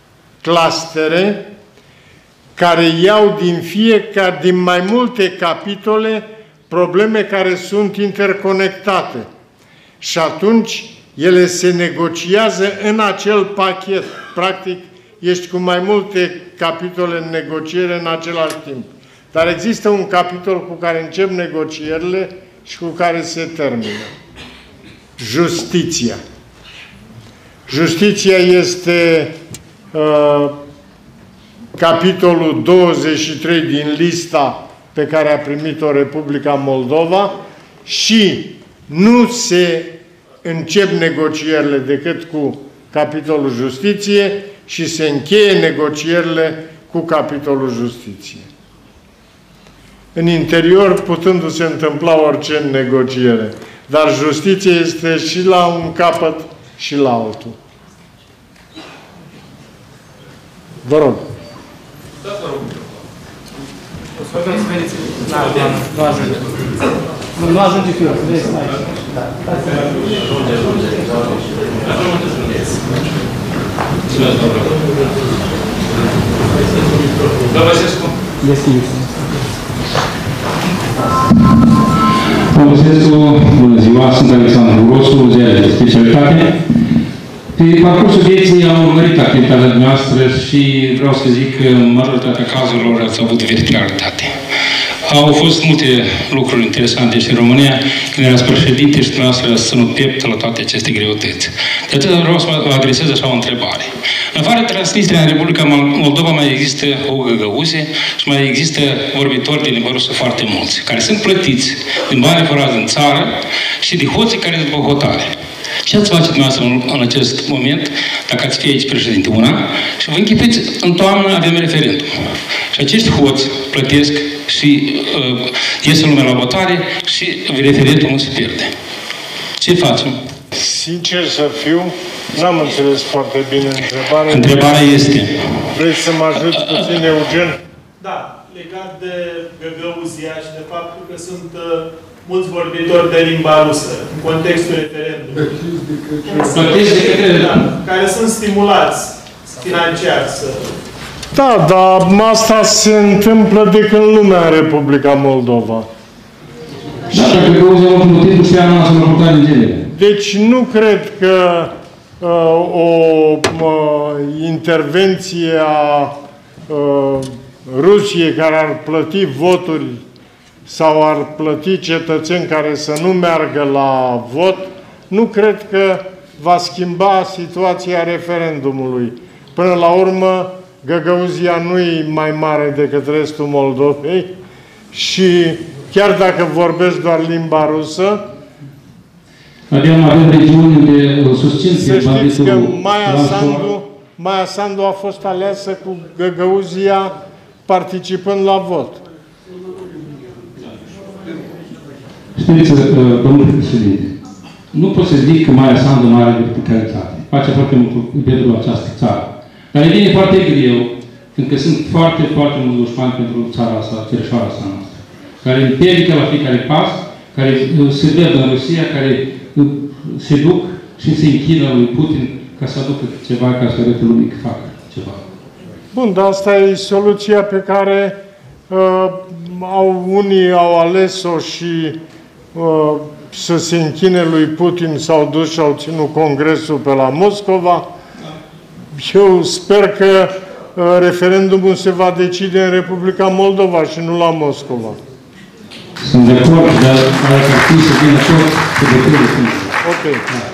clustere care iau din fiecare, din mai multe capitole, probleme care sunt interconectate. Și atunci ele se negociază în acel pachet. Practic, ești cu mai multe capitole în negociere în același timp. Dar există un capitol cu care încep negocierile și cu care se termină. Justiția. Justiția este uh, capitolul douăzeci și trei din lista pe care a primit-o Republica Moldova și nu se încep negocierile decât cu capitolul justiție și se încheie negocierile cu capitolul justiție. În interior, putându-se întâmpla orice în negociere. Dar justiția este și la un capăt și la altul. Vă rog. Da, vă rog. O să vă veniți. Nu ajunge. Nu ajunge fiul. Vreți să aici. Da. Da, Băsescu. Este este. Domnul Băsescu, bună ziua, sunt Alexandru Rosu, ziare de specialitate. Pe parcursul vieții am urmărit activitatea noastră și vreau să zic că în majoritatea cazurilor ați avut verticalitate. Au fost multe lucruri interesante și în România, când erați președinte și dumneavoastră ați ținut piept la toate aceste greutăți. De atât vreau să vă adresez așa o întrebare. În afară de Transnistria, în Republica Moldova mai există o găgăuze și mai există vorbitori de limba rusă foarte mulți, care sunt plătiți din bani furați în țară și de hoții care sunt după hotare. Ce ați face dumneavoastră în, în acest moment, dacă ați fi aici președinte una, și vă închipuiți, în toamnă avem referendum. Și acești hoți plătesc și uh, iese lumea la votare și referendumul se pierde. Ce facem? Sincer să fiu, n-am înțeles foarte bine întrebarea. Întrebarea este... Vreți să mă ajut puțin, Eugen? Da, legat de găgăuzia și de faptul că sunt uh, mulți vorbitori de limba rusă în contextul referendumului. Plătiți de către... Da, care sunt stimulați financiar să... Da, dar asta se întâmplă de când lumea în Republica Moldova. Da, dacă Găgăuzia a plătit, nu știa anul să raportat din zilele. Deci nu cred că uh, o uh, intervenție a uh, Rusiei care ar plăti voturi sau ar plăti cetățeni care să nu meargă la vot, nu cred că va schimba situația referendumului. Până la urmă, Găgăuzia nu e mai mare decât restul Moldovei și chiar dacă vorbesc doar limba rusă, avem, avem regiuni unde susțin să știți că Maia Sandu, Maia Sandu a fost aleasă cu Găgăuzia participând la vot. Știți, domnule președinte, nu pot să zic că Maia Sandu nu are verticalitate. Face foarte mult pentru această țară. Dar e bine foarte greu, fiindcă sunt foarte, foarte mulți dușmani pentru țara asta, țărișoara asta noastră, care împiedică la fiecare pas, care se văd în Rusia, care se duc și se închină lui Putin ca să aducă ceva, ca să arăte lumii că fac ceva. Bun, dar asta e soluția pe care uh, au, unii au ales-o și uh, să se închine lui Putin, s-au dus și au ținut congresul pe la Moscova. Eu sper că uh, referendumul se va decide în Republica Moldova și nu la Moscova. Sunt de acord, dar ar trebui să vină tot cu de Ok.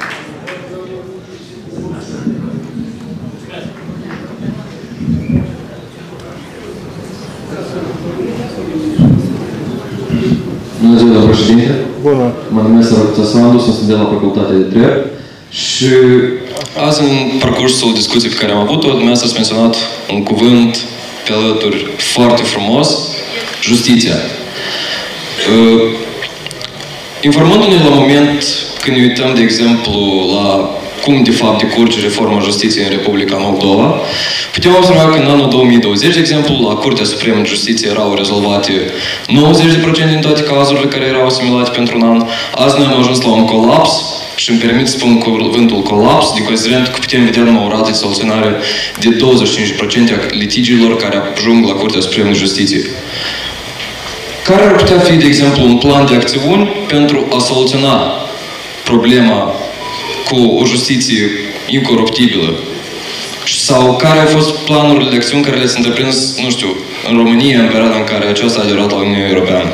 Bună ziua, doamnă președinte. Bună. Mă numesc Răcuța Sandu, sunt student la Facultatea de Drept și azi, în parcursul discuției pe care am avut-o, dumneavoastră ați menționat un cuvânt pe alături foarte frumos, justiția. Uh, informându-ne la moment când ne uităm, de exemplu, la cum de fapt decurge reforma justiției în Republica Moldova, putem observa că în anul două mii douăzeci, de exemplu, la Curtea Supremă de Justiție erau rezolvate nouăzeci la sută din toate cazurile care erau asimilate pentru un an. Azi noi am ajuns la un colaps și îmi permit să spun cuvântul colaps, de considerent că putem vedea numai o rată de soluționare de douăzeci și cinci la sută a litigiilor care ajung la Curtea Supremă de Justiție. Care ar putea fi, de exemplu, un plan de acțiuni pentru a soluționa problema cu o justiție incoruptibilă? Sau care au fost planurile de acțiuni care le-ați întreprins, nu știu, în România, în perioada în care aceasta a aderat la Uniunea Europeană?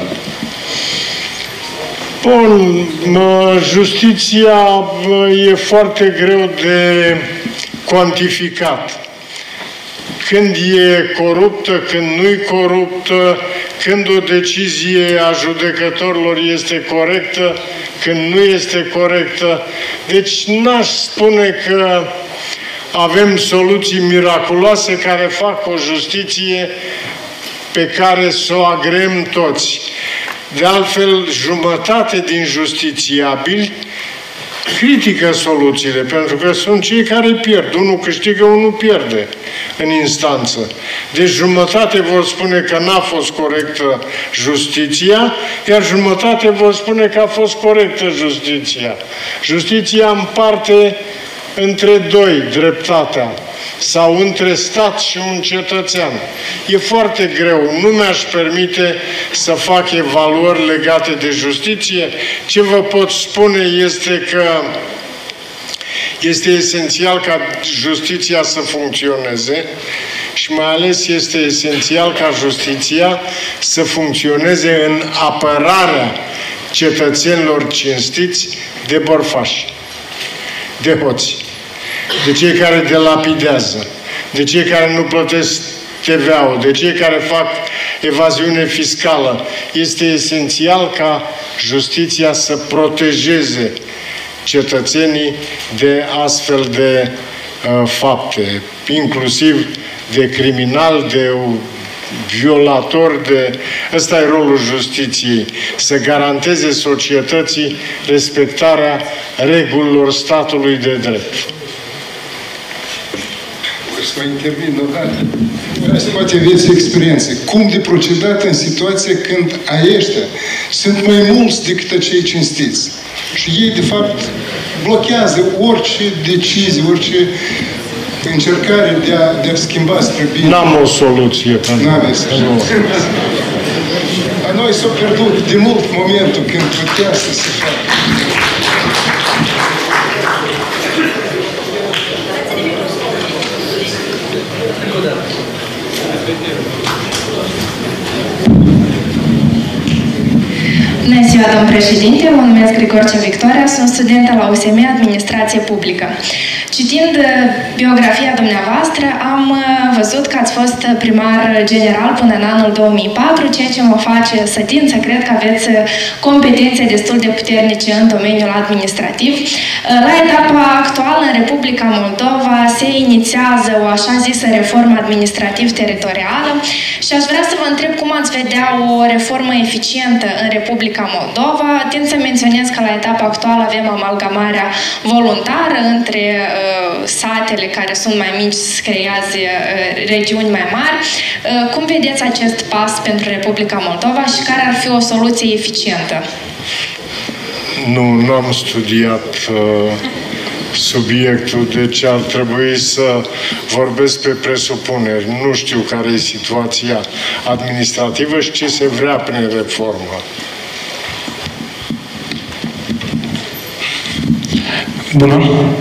Bun, justiția e foarte greu de cuantificat. Când e coruptă, când nu-i coruptă, când o decizie a judecătorilor este corectă, când nu este corectă. Deci n-aș spune că avem soluții miraculoase care fac o justiție pe care să o agrem toți. De altfel, jumătate din justițiabili critică soluțiile, pentru că sunt cei care pierd. Unul câștigă, unul pierde în instanță. Deci jumătate vor spune că n-a fost corectă justiția, iar jumătate vor spune că a fost corectă justiția. Justiția împarte între doi dreptatea sau între stat și un cetățean. E foarte greu. Nu mi-aș permite să fac evaluări legate de justiție. Ce vă pot spune este că este esențial ca justiția să funcționeze și mai ales este esențial ca justiția să funcționeze în apărarea cetățenilor cinstiți de borfași, de hoți, de cei care delapidează, de cei care nu plătesc T V A-ul, de cei care fac evaziune fiscală. Este esențial ca justiția să protejeze cetățenii de astfel de uh, fapte, inclusiv de criminal, de violator, de... Ăsta e rolul justiției, să garanteze societății respectarea regulilor statului de drept. să vă intervin odată. Asta poate aveți experiență. Cum de procedat în situația când aceștia sunt mai mulți decât acei cinstiți. Și ei, de fapt, blochează orice decizie, orice încercare de a, de a schimba spre bine. N-am o soluție. N-aveți. A noi s-a pierdut de mult momentul când putea să se facă. Bună ziua, domn președinte, mă numesc Grigorcea Victoria, sunt studentă la U S M Administrație Publică. Citind biografia dumneavoastră, am văzut că ați fost primar general până în anul două mii patru, ceea ce mă face să tind să cred că aveți competențe destul de puternice în domeniul administrativ. La etapa actuală, în Republica Moldova, se inițiază o așa zisă reformă administrativ-teritorială și aș vrea să vă întreb cum ați vedea o reformă eficientă în Republica Moldova. Tind să menționez că la etapa actuală avem amalgamarea voluntară între satele care sunt mai mici să creează regiuni mai mari. Cum vedeți acest pas pentru Republica Moldova și care ar fi o soluție eficientă? Nu, nu am studiat uh, subiectul, deci ar trebui să vorbesc pe presupuneri. Nu știu care e situația administrativă și ce se vrea prin reformă. Bună!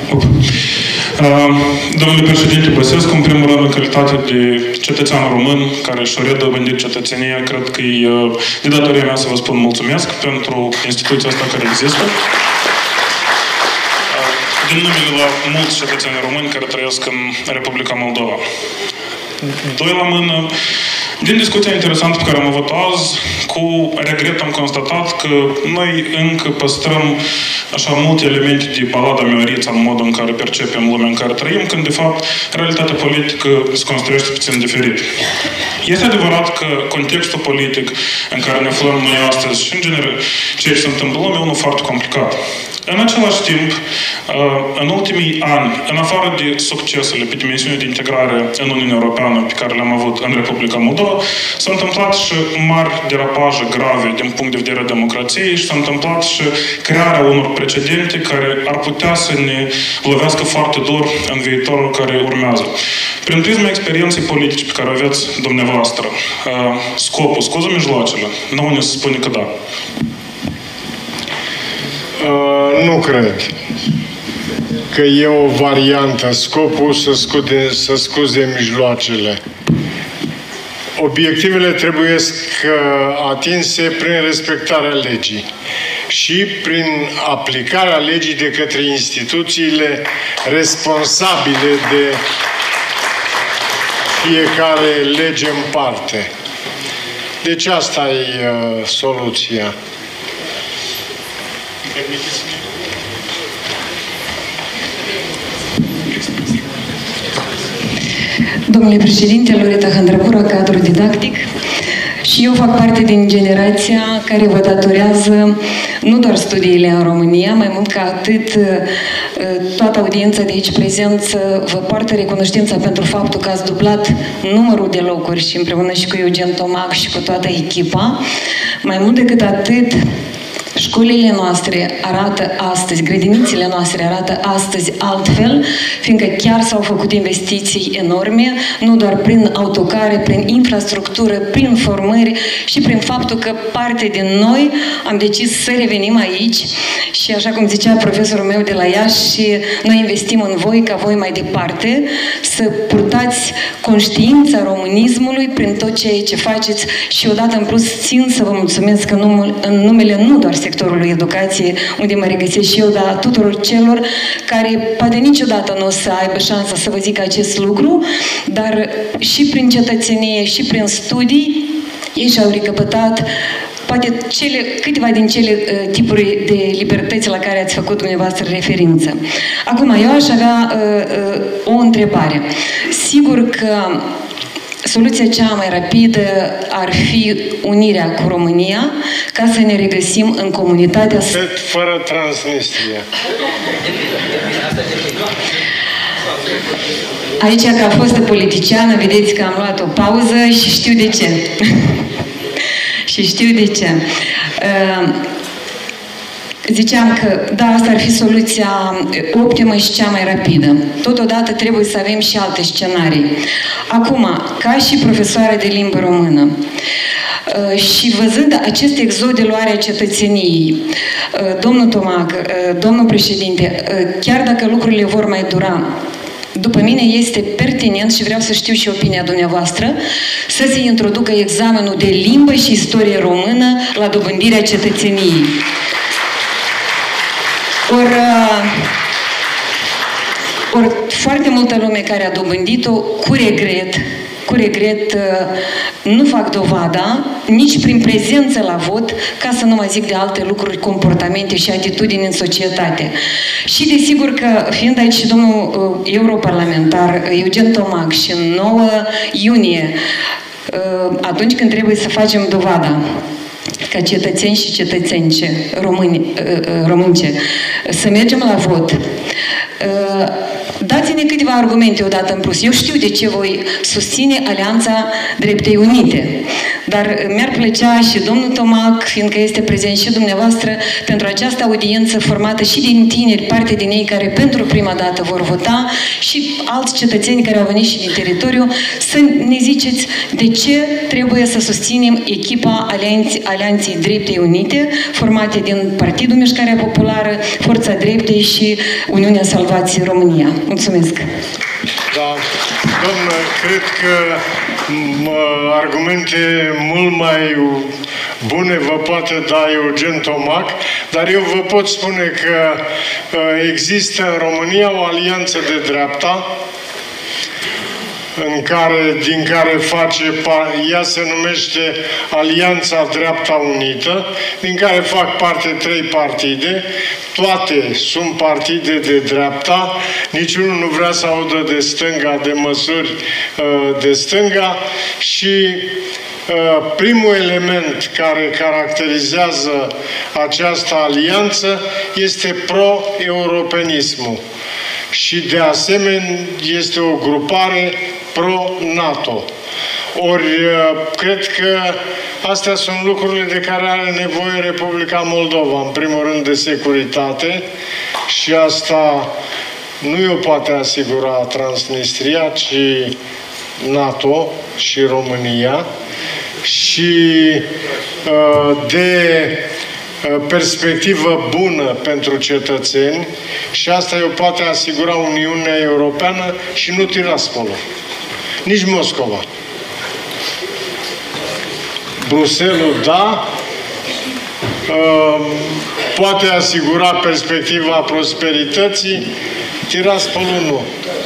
Domnule președinte Băsescu, în primul rând, în calitate de cetățean român care și-a redobândit cetățenia, cred că e de datoria mea să vă spun mulțumesc pentru instituția asta care există. Din numele la mulți cetățeni români care trăiesc în Republica Moldova. Doi la mână, din discuția interesantă pe care am avut azi, cu regret am constatat că noi încă păstrăm așa multe elemente de balada Miorița în modul în care percepem lumea în care trăim, când de fapt realitatea politică se construiește puțin diferit. Este adevărat că contextul politic în care ne aflăm noi astăzi și în general ceea ce se întâmplă în lume e unul foarte complicat. În același timp, în ultimii ani, în afară de succesele pe dimensiune de integrare în Uniunea Europeană pe care le-am avut în Republica Moldova, s-au întâmplat și mari derapaje grave din punct de vedere a democrației și s-a întâmplat și crearea unor precedente care ar putea să ne lovească foarte dur în viitorul care urmează. Prin prisma experienței politice pe care o aveți dumneavoastră, scopul, scuză mijloacele, nu ne se spune că da. Uh, nu cred că e o variantă, scopul să scuze, să scuze mijloacele. Obiectivele trebuie atinse prin respectarea legii și prin aplicarea legii de către instituțiile responsabile de fiecare lege în parte. Deci asta e uh, soluția. Domnule președinte, Loreta Handracura, cadru didactic, și eu fac parte din generația care vă datorează nu doar studiile în România, mai mult ca atât toată audiența de aici prezență vă poartă recunoștința pentru faptul că ați dublat numărul de locuri și împreună și cu Eugen Tomac și cu toată echipa. Mai mult decât atât, școlile noastre arată astăzi, grădinițele noastre arată astăzi altfel, fiindcă chiar s-au făcut investiții enorme, nu doar prin autocare, prin infrastructură, prin formări și prin faptul că parte din noi am decis să revenim aici și, așa cum zicea profesorul meu de la Iași, noi investim în voi ca voi mai departe să purtați conștiința românismului prin tot ceea ce faceți și odată în plus țin să vă mulțumesc în numele nu doar sectorului educației, unde mă regăsesc și eu, dar tuturor celor care poate niciodată nu o să aibă șansa să vă zic acest lucru, dar și prin cetățenie și prin studii, ei și-au recăpătat poate cele, câteva din cele uh, tipuri de libertăți la care ați făcut dumneavoastră referință. Acum, eu aș avea uh, uh, o întrebare. Sigur că soluția cea mai rapidă ar fi unirea cu România ca să ne regăsim în comunitatea... Fără Transnistria. Aici, ca a fost politiciană, vedeți că am luat o pauză și știu de ce. Și știu de ce. Ziceam că, da, asta ar fi soluția optimă și cea mai rapidă. Totodată trebuie să avem și alte scenarii. Acum, ca și profesoară de limbă română, și văzând acest exod de luare a cetățeniei, domnul Tomac, domnul președinte, chiar dacă lucrurile vor mai dura, după mine este pertinent și vreau să știu și opinia dumneavoastră să se introducă examenul de limbă și istorie română la dobândirea cetățeniei. Ori, ori foarte multă lume care a dobândit-o cu regret, cu regret nu fac dovada nici prin prezență la vot, ca să nu mai zic de alte lucruri, comportamente și atitudini în societate. Și desigur că, fiind aici și domnul europarlamentar Eugen Tomac și în nouă iunie, atunci când trebuie să facem dovada ca cetățeni și cetățence români, românce, să mergem la vot, dați-ne câteva argumente odată în plus. Eu știu de ce voi susține Alianța Dreptei Unite, dar mi-ar plăcea și domnul Tomac, fiindcă este prezent și dumneavoastră, pentru această audiență formată și din tineri, parte din ei care pentru prima dată vor vota, și alți cetățeni care au venit și din teritoriu, să ne ziceți de ce trebuie să susținem echipa Alianței, Alianței Dreptei Unite, formate din Partidul Mișcarea Populară, Forța Dreptei și Uniunea Salvați România. Mulțumesc! Da, domnule, cred că argumente mult mai bune vă poate da Eugen Tomac, dar eu vă pot spune că există în România o alianță de dreapta, în care, din care face, ea se numește Alianța Dreapta Unită, din care fac parte trei partide, toate sunt partide de dreapta, niciunul nu vrea să audă de stânga, de măsuri de stânga, și primul element care caracterizează această alianță este pro-europenismul. Și de asemenea este o grupare pro-NATO. Ori cred că astea sunt lucrurile de care are nevoie Republica Moldova. În primul rând de securitate, și asta nu o poate asigura Transnistria, ci NATO și România, și de perspectivă bună pentru cetățeni, și asta o poate asigura Uniunea Europeană și nu Tiraspolul, nici Moscova. Bruxelles, da, poate asigura perspectiva prosperității, Tiraspolul nu.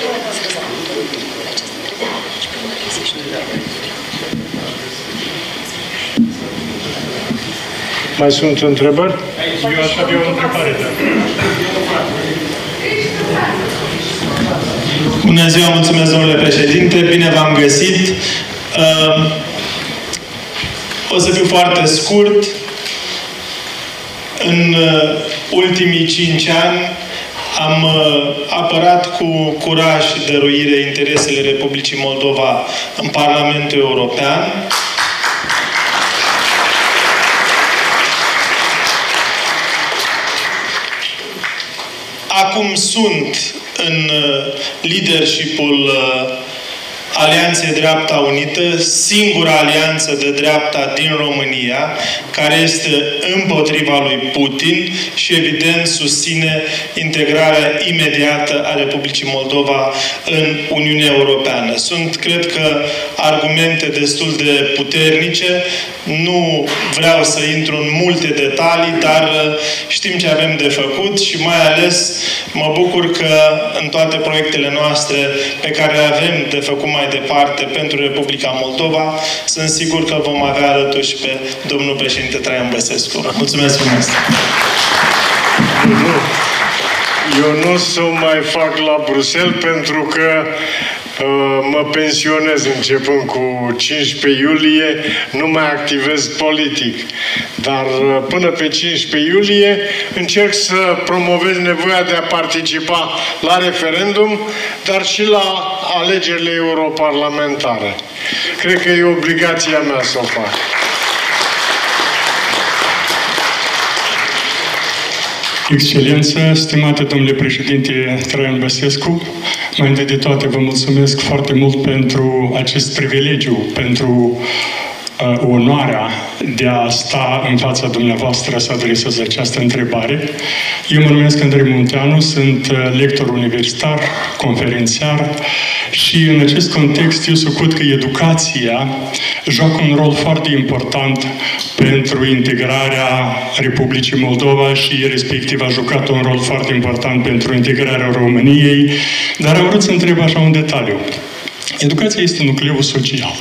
Mai sunt întrebări? Eu aș avea o întrebare. Bună ziua, mulțumesc, domnule președinte, bine v-am găsit. O să fiu foarte scurt. În ultimii cinci ani am apărat cu curaj și dăruire interesele Republicii Moldova în Parlamentul European. Acum sunt în leadership-ul Alianței Dreapta Unită, singura alianță de dreapta din România, care este împotriva lui Putin și, evident, susține integrarea imediată a Republicii Moldova în Uniunea Europeană. Sunt, cred că, argumente destul de puternice. Nu vreau să intru în multe detalii, dar știm ce avem de făcut și mai ales mă bucur că în toate proiectele noastre pe care le avem de făcut mai departe pentru Republica Moldova, sunt sigur că vom avea alături și pe domnul președinte Traian Băsescu. Mulțumesc frumos! Eu nu o să mai fac la Bruxelles, pentru că mă pensionez începând cu cincisprezece iulie, nu mai activez politic. Dar până pe cincisprezece iulie încerc să promovez nevoia de a participa la referendum, dar și la alegerile europarlamentare. Cred că e obligația mea să o fac. Excelență, stimate domnule președinte Traian Băsescu, mai întâi de toate vă mulțumesc foarte mult pentru acest privilegiu, pentru uh, onoarea de a sta în fața dumneavoastră să adresez această întrebare. Eu mă numesc Andrei Munteanu, sunt lector universitar, conferențiar și în acest context eu socot că educația joacă un rol foarte important pentru integrarea Republicii Moldova și respectiv a jucat un rol foarte important pentru integrarea României, dar am vrut să întreb așa un detaliu. Educația este nucleul social.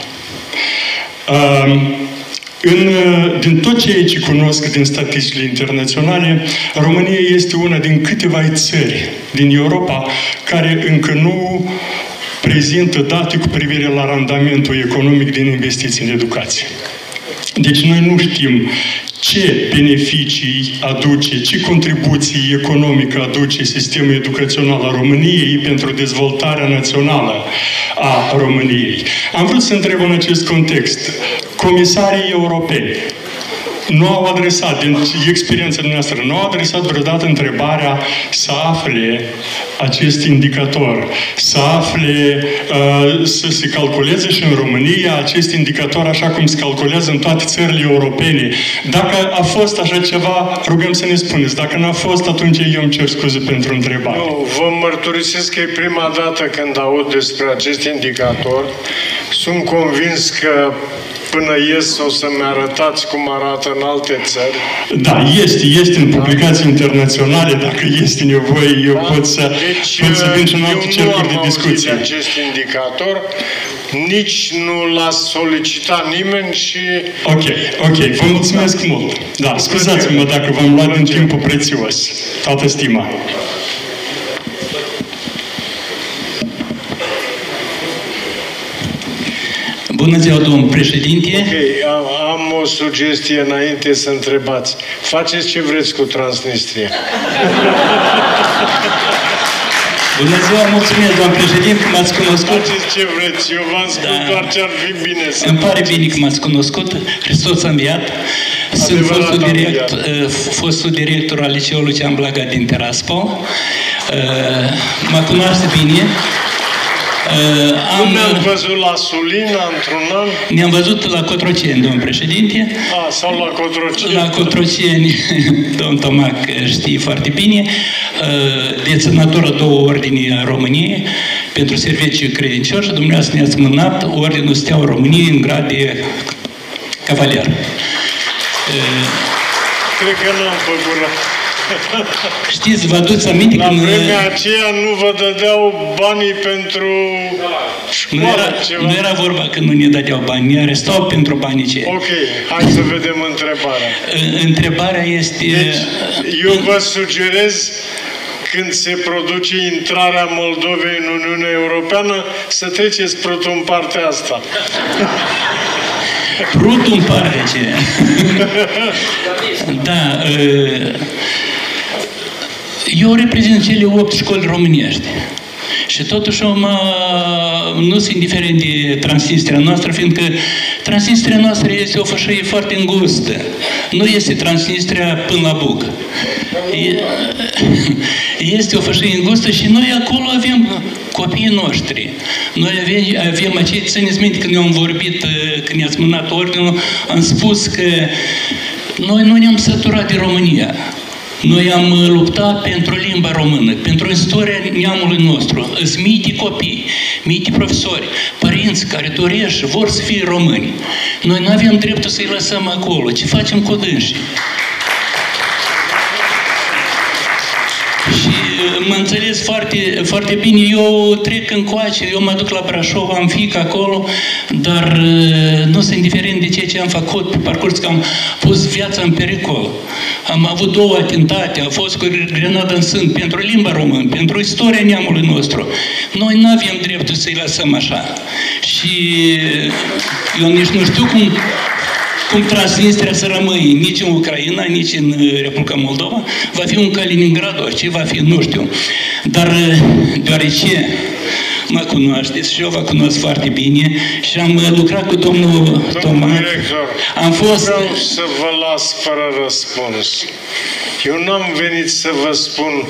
Uh, În, din tot ceea ce cunosc din statisticile internaționale, România este una din câteva țări din Europa care încă nu prezintă date cu privire la randamentul economic din investiții în educație. Deci noi nu știm ce beneficii aduce, ce contribuții economică aduce sistemul educațional al României pentru dezvoltarea națională a României. Am vrut să întreb în acest context, comisarii europeni nu au adresat, din experiența noastră, nu au adresat vreodată întrebarea să afle acest indicator, să afle, uh, să se calculeze și în România acest indicator așa cum se calculează în toate țările europene. Dacă a fost așa ceva, rugăm să ne spuneți. Dacă n-a fost, atunci eu îmi cer scuze pentru întrebare. Nu, vă mărturisesc că e prima dată când aud despre acest indicator. Sunt convins că până ies o să-mi arătați cum arată în alte țări. Da, este, este în publicații internaționale, dacă este nevoie, eu da? pot să, deci, pot să vin și în alte cercuri de discuție. Eu nu am auzit acest indicator, nici nu l-a solicitat nimeni și... Ok, ok, vă mulțumesc mult. Da, scuzați-mă dacă v-am luat din timpul prețios. Toată stima. Bună ziua, domnul președinte. Ok, am, am o sugestie înainte să întrebați. Faceți ce vreți cu Transnistria. Bună ziua, mulțumesc, domnul președinte, că m-ați cunoscut. Faceți ce vreți, eu v-am spus da. doar ce ar fi bine să Îmi pare bine că m-ați cunoscut. Hristos a înviat. Sunt fostul, direct, fostul director al liceului Lucian Blaga din Tiraspol. Mă cunoaște bine. Uh, am, ne-am văzut la Sulina într-un an? Ne-am văzut la Cotroceni, domnul președinte. A, sau la Cotroceni. La Cotroceni, domnul Tomac știe foarte bine, deținător a două ordini a României pentru servicii credincioși, dumneavoastră ne-ați mânat Ordinul Steaua României în grad de cavalier. Cred că n-am făcut la... Știți, vă aduți aminte la când... La vremea aceea nu vă dădeau banii pentru nu era, nu era vorba că nu ne dădeau bani, ne arestau pentru banii ce. Ok, hai să vedem întrebarea. Întrebarea este... Deci, eu vă sugerez, când se produce intrarea Moldovei în Uniunea Europeană, să treceți prutul în partea asta. Prutul în partea ce? Da. Eu reprezint cele opt școli românești. Și totuși mă, nu sunt indiferent de Transnistria noastră, fiindcă Transnistria noastră este o fășie foarte îngustă. Nu este Transnistria până la Bug. Este o fășie îngustă și noi acolo avem copiii noștri. Noi avem, avem acei, țineți minte când eu am vorbit, când i-ați mânat ordinul, am spus că noi nu ne-am săturat de România. Noi am luptat pentru limba română, pentru istoria neamului nostru. Sunt mii de copii, mii de profesori, părinți care doresc și vor să fie români. Noi nu avem dreptul să-i lăsăm acolo. Ce facem cu dânsii? Și mă înțeles foarte, foarte bine. Eu trec încoace, eu mă duc la Brașov, am fiic acolo, dar nu sunt indiferent de ceea ce am făcut pe parcurs, că am pus viața în pericol. Am avut două atentate, a fost cu grenadă în sân, pentru limba română, pentru istoria neamului nostru. Noi nu avem dreptul să-i lăsăm așa. Și eu nici nu știu cum, cum Transnistria să rămâie, nici în Ucraina, nici în Republica Moldova. Va fi un Kaliningrad, orice va fi, nu știu. Dar deoarece mă cunoașteți și eu vă cunosc foarte bine și am lucrat cu domnul Tomac. Director, am fost... vreau să vă las fără răspuns. Eu n-am venit să vă spun,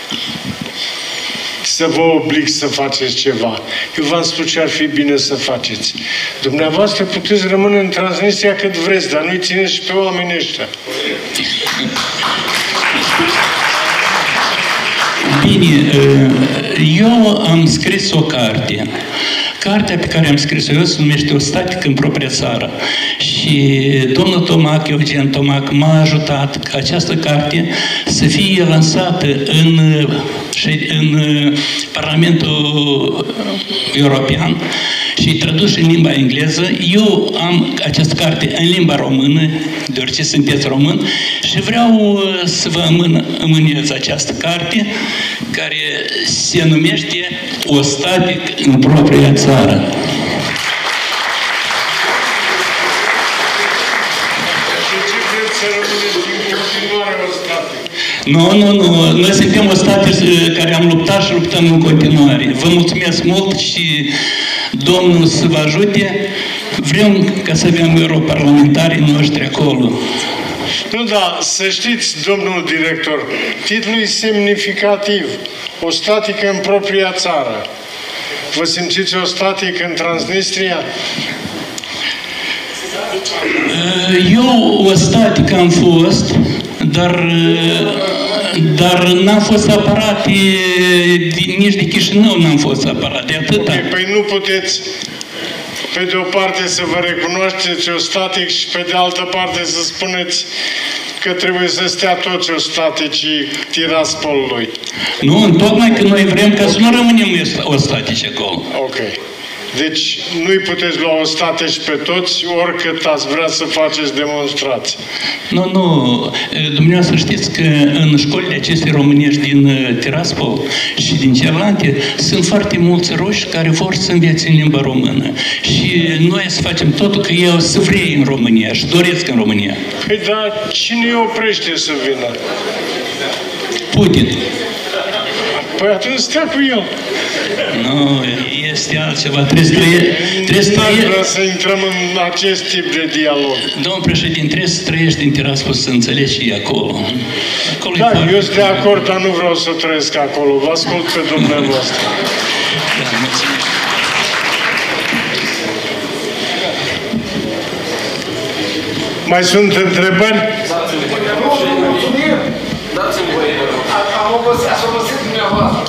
să vă oblig să faceți ceva. Eu v-am spus ce ar fi bine să faceți. Dumneavoastră puteți rămâne în Transnistria cât vreți, dar nu-i țineți și pe oamenii ăștia. Bine, eu am scris o carte. Cartea pe care am scris-o eu se numește O statică în propria țară. Și domnul Tomac, Eugen Tomac, m-a ajutat ca această carte să fie lansată în, în Parlamentul European și tradusă în limba engleză. Eu am această carte în limba română, deoarece sunteți român, și vreau să vă amânez această carte care se numește O statică în propria țară. Nu, nu, nu. Noi suntem ostatici care am luptat și luptăm în continuare. Vă mulțumesc mult și Domnul să vă ajute. Vrem ca să avem europarlamentarii noștri acolo. Nu, da, să știți, domnul director, titlul e semnificativ. O statică în propria țară. Vă simțiți o statică în Transnistria? Eu o statică am fost, dar, dar n-am fost aparat nici de Chișinău n-am fost aparat, de atâta. Okay, păi nu puteți pe de o parte să vă recunoașteți o static și pe de altă parte să spuneți că trebuie să stea toți o staticii Tiraspolului. Nu, tocmai că noi vrem ca să nu rămânem o statici acolo. Ok. Deci nu-i puteți lua o statici pe toți, oricât ați vrea să faceți demonstrații. Nu, nu. Dumneavoastră știți că în școlile acestei românești din Tiraspol și din celelalte sunt foarte mulți ruși care vor să învețe în limba română. Și noi să facem totul că ei să vrei în România și doresc în România. Păi dar cine îi oprește să vină? Putin. Păi atunci stea cu el. Nu, este altceva. Trebuie să trăiești. Trebuie să trăiești. Vreau să intrăm în acest tip de dialog. Domnul președinte, trebuie să trăiești din Tiraspol să înțelegi și acolo. acolo da, eu sunt de acord, dar nu vreau să trăiesc acolo. Vă ascult pe dumneavoastră. Da, mulțumesc. Mai sunt întrebări? Dați-mi voie. Am obosit dumneavoastră.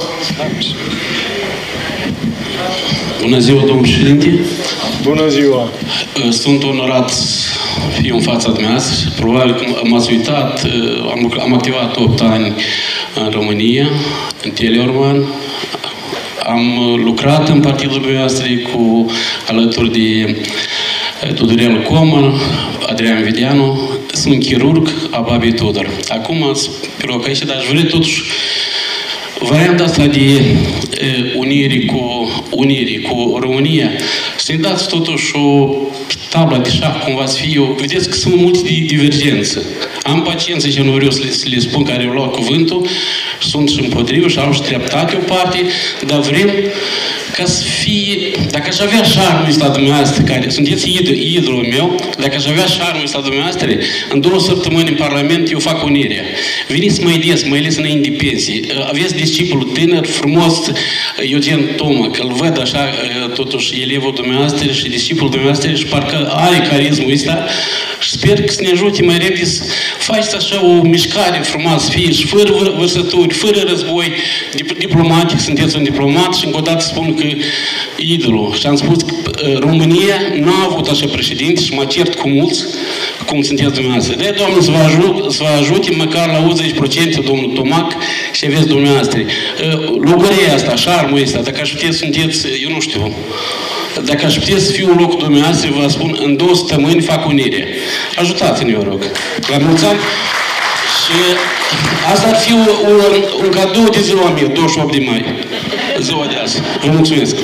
Bună ziua, domnul președinte. Bună ziua. Sunt onorat să fiu în fața dumneavoastră. Probabil că m-ați uitat. Am, am activat opt ani în România, în Teleorman. Am lucrat în partidul dumneavoastră cu alături de Tudorel Coma, Adrian Videanu. Sunt chirurg a babei Tudor. Acum, pe loc aici, dar aș vrea totuși varianta asta de uh, unire cu, unire cu România, să-i dați totuși o tablă de șah, cum va fi eu. Vedeți că sunt multe divergențe. Am paciență și nu vreau să le, să le spun care au luat cuvântul, sunt și împotrivă și au și dreptate o parte, dar vrem ca să fie, dacă aș avea șarmul ăsta dumneavoastră, care sunteți idolul meu, dacă aș avea șarmul ăsta dumneavoastră, în două săptămâni în Parlament eu fac unirea. Veniți mai des, mai ales înainte de pensie. Aveți discipolul tânăr, frumos, Eugen Toma, că îl văd așa, totuși, elevul dumneavoastră și discipolul dumneavoastră și parcă are carismul ăsta și sper că să ne ajute mai repede să faceți așa o mișcare frumoasă, fie și fără vărsături, fără război, diplomatic, sunteți un diplomat și încă o dată spun spun că idolul. Și am spus că România nu a avut așa președinte și mă cert cu mulți, cum sunteți dumneavoastră. De Domnul să vă, ajut, să vă ajute măcar la optzeci la sută domnul Tomac și aveți dumneavoastră. Lugăria asta, șarmul ăsta, dacă aș putea sunteți, eu nu știu, dacă aș putea să fiu în locul dumneavoastră, vă spun, în două săptămâni fac unire. Ajutați-ne, vă rog. La mulți ani. Și asta ar fi un, un, un cadou de ziua mea, douăzeci și opt de mai, ziua de azi. Vă mulțumesc.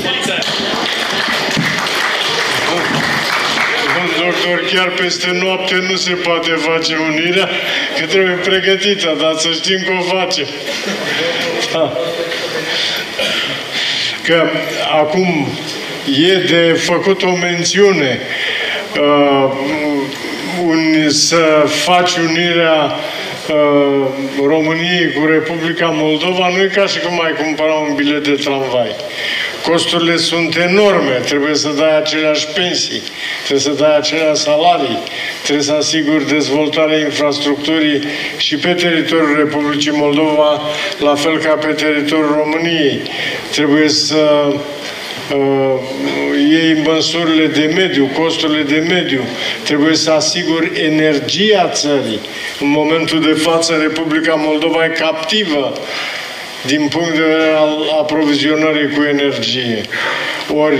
Doctor, chiar peste noapte nu se poate face unirea, că trebuie pregătită, dar să știm că o face. Da. Că acum e de făcut o mențiune uh, un, să faci unirea uh, României cu Republica Moldova nu e ca și cum ai cumpăra un bilet de tramvai. Costurile sunt enorme, trebuie să dai aceleași pensii, trebuie să dai aceleași salarii, trebuie să asiguri dezvoltarea infrastructurii și pe teritoriul Republicii Moldova, la fel ca pe teritoriul României. Trebuie să uh, iei măsurile de mediu, costurile de mediu, trebuie să asiguri energia țării. În momentul de față, Republica Moldova e captivă din punct de vedere al aprovizionării cu energie. Ori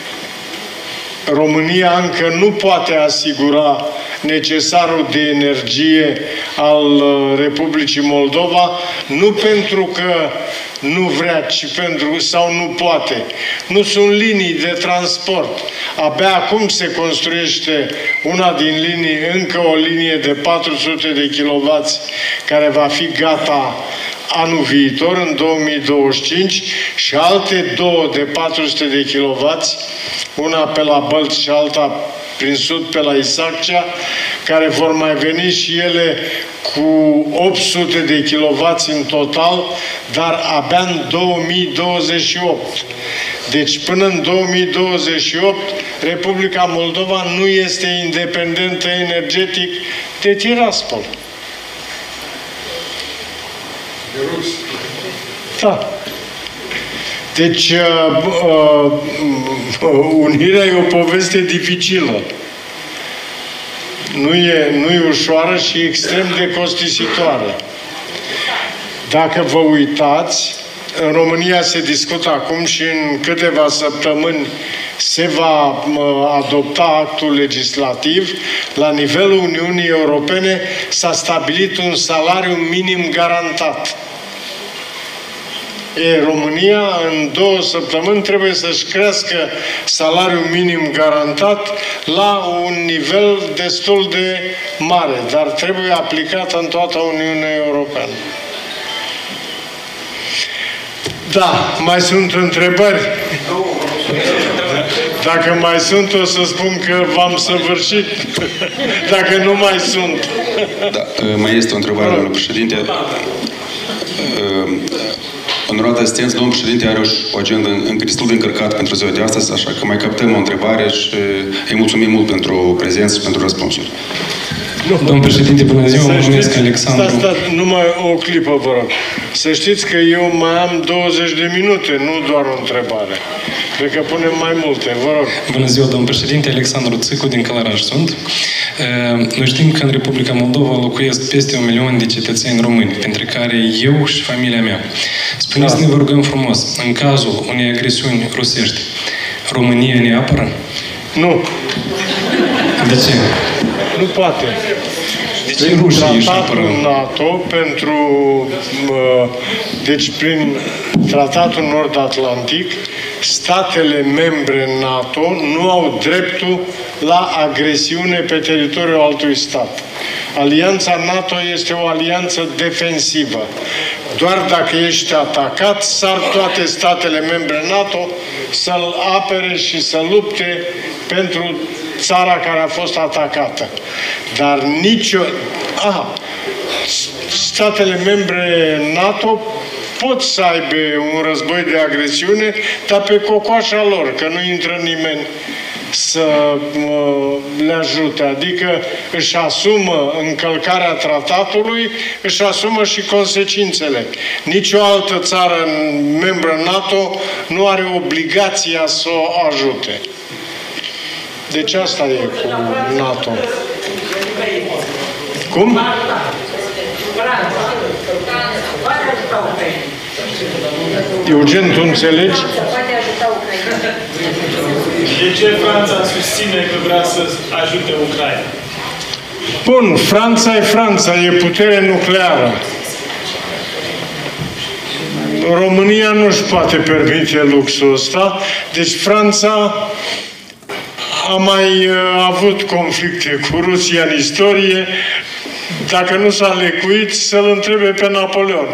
România încă nu poate asigura necesarul de energie al Republicii Moldova, nu pentru că nu vrea, ci pentru sau nu poate. Nu sunt linii de transport. Abia acum se construiește una din linii, încă o linie de patru sute de kilowați care va fi gata anul viitor, în două mii douăzeci și cinci, și alte două de patru sute de kilowați, una pe la Bălți și alta prin sud pe la Isaccea, care vor mai veni și ele cu opt sute de kilowați în total, dar abia în două mii douăzeci și opt. Deci până în două mii douăzeci și opt, Republica Moldova nu este independentă energetic de Tiraspol. Da. Deci, uh, uh, unirea e o poveste dificilă. Nu e, nu e ușoară și extrem de costisitoare. Dacă vă uitați, în România se discută acum și în câteva săptămâni se va uh, adopta actul legislativ. La nivelul Uniunii Europene s-a stabilit un salariu minim garantat. E, România în două săptămâni trebuie să-și crească salariul minim garantat la un nivel destul de mare, dar trebuie aplicat în toată Uniunea Europeană. Da, mai sunt întrebări? Dacă mai sunt, o să spun că v-am săvârșit. Dacă nu mai sunt. Da, mai este o întrebare, domnule președinte. Onorat asistență, domnul președinte are o agendă încă destul de încărcată pentru ziua de astăzi, așa că mai captăm o întrebare și îi mulțumim mult pentru prezență și pentru răspunsuri. Domnul președinte, bună ziua, mă numesc Alexandru. Stați, stați, numai o clipă, vă rog. Să știți că eu mai am douăzeci de minute, nu doar o întrebare. Cred că punem mai multe, vă rog. Bună ziua, domnul președinte, Alexandru Țicu din Călăraș sunt. Noi știm că în Republica Moldova locuiesc peste un milion de cetățeni români, printre care eu și familia mea. Spuneți-ne, vă rugăm frumos, în cazul unei agresiuni rusești, România ne apără? Nu. De ce? Nu poate. Prin tratatul NATO, pentru, deci prin tratatul Nord-Atlantic, statele membre NATO nu au dreptul la agresiune pe teritoriul altui stat. Alianța NATO este o alianță defensivă. Doar dacă ești atacat, sar toate statele membre NATO să-l apere și să lupte pentru țara care a fost atacată. Dar nicio... Aha, statele membre NATO pot să aibă un război de agresiune, dar pe cocoașa lor, că nu intră nimeni să le ajute. Adică își asumă încălcarea tratatului, își asumă și consecințele. Nici o altă țară membră NATO nu are obligația să o ajute. Deci asta e cu NATO. Cum? Eugen, tu înțelegi? De ce Franța susține că vrea să ajute Ucraina? Bun, Franța e Franța, e putere nucleară. România nu își poate permite luxul ăsta, deci Franța a mai uh, avut conflicte cu Rusia în istorie. Dacă nu s-a lecuit, să-l întrebe pe Napoleon.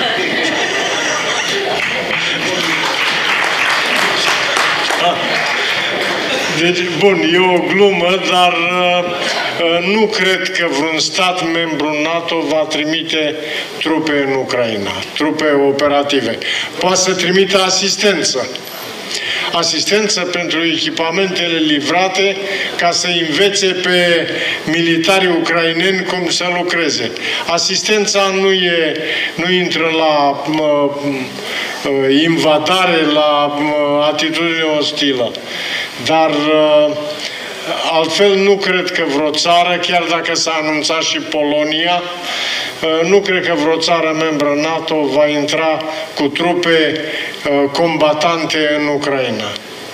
Deci, bun, e o glumă, dar uh, nu cred că vreun stat membru NATO va trimite trupe în Ucraina, trupe operative. Poate să trimită asistență. Asistență pentru echipamentele livrate ca să învețe pe militarii ucraineni cum să lucreze. Asistența nu, e, nu intră la mă, invadare, la mă, atitudine ostilă. Dar altfel nu cred că vreo țară, chiar dacă s-a anunțat și Polonia, nu cred că vreo țară membră NATO va intra cu trupe combatante în Ucraina.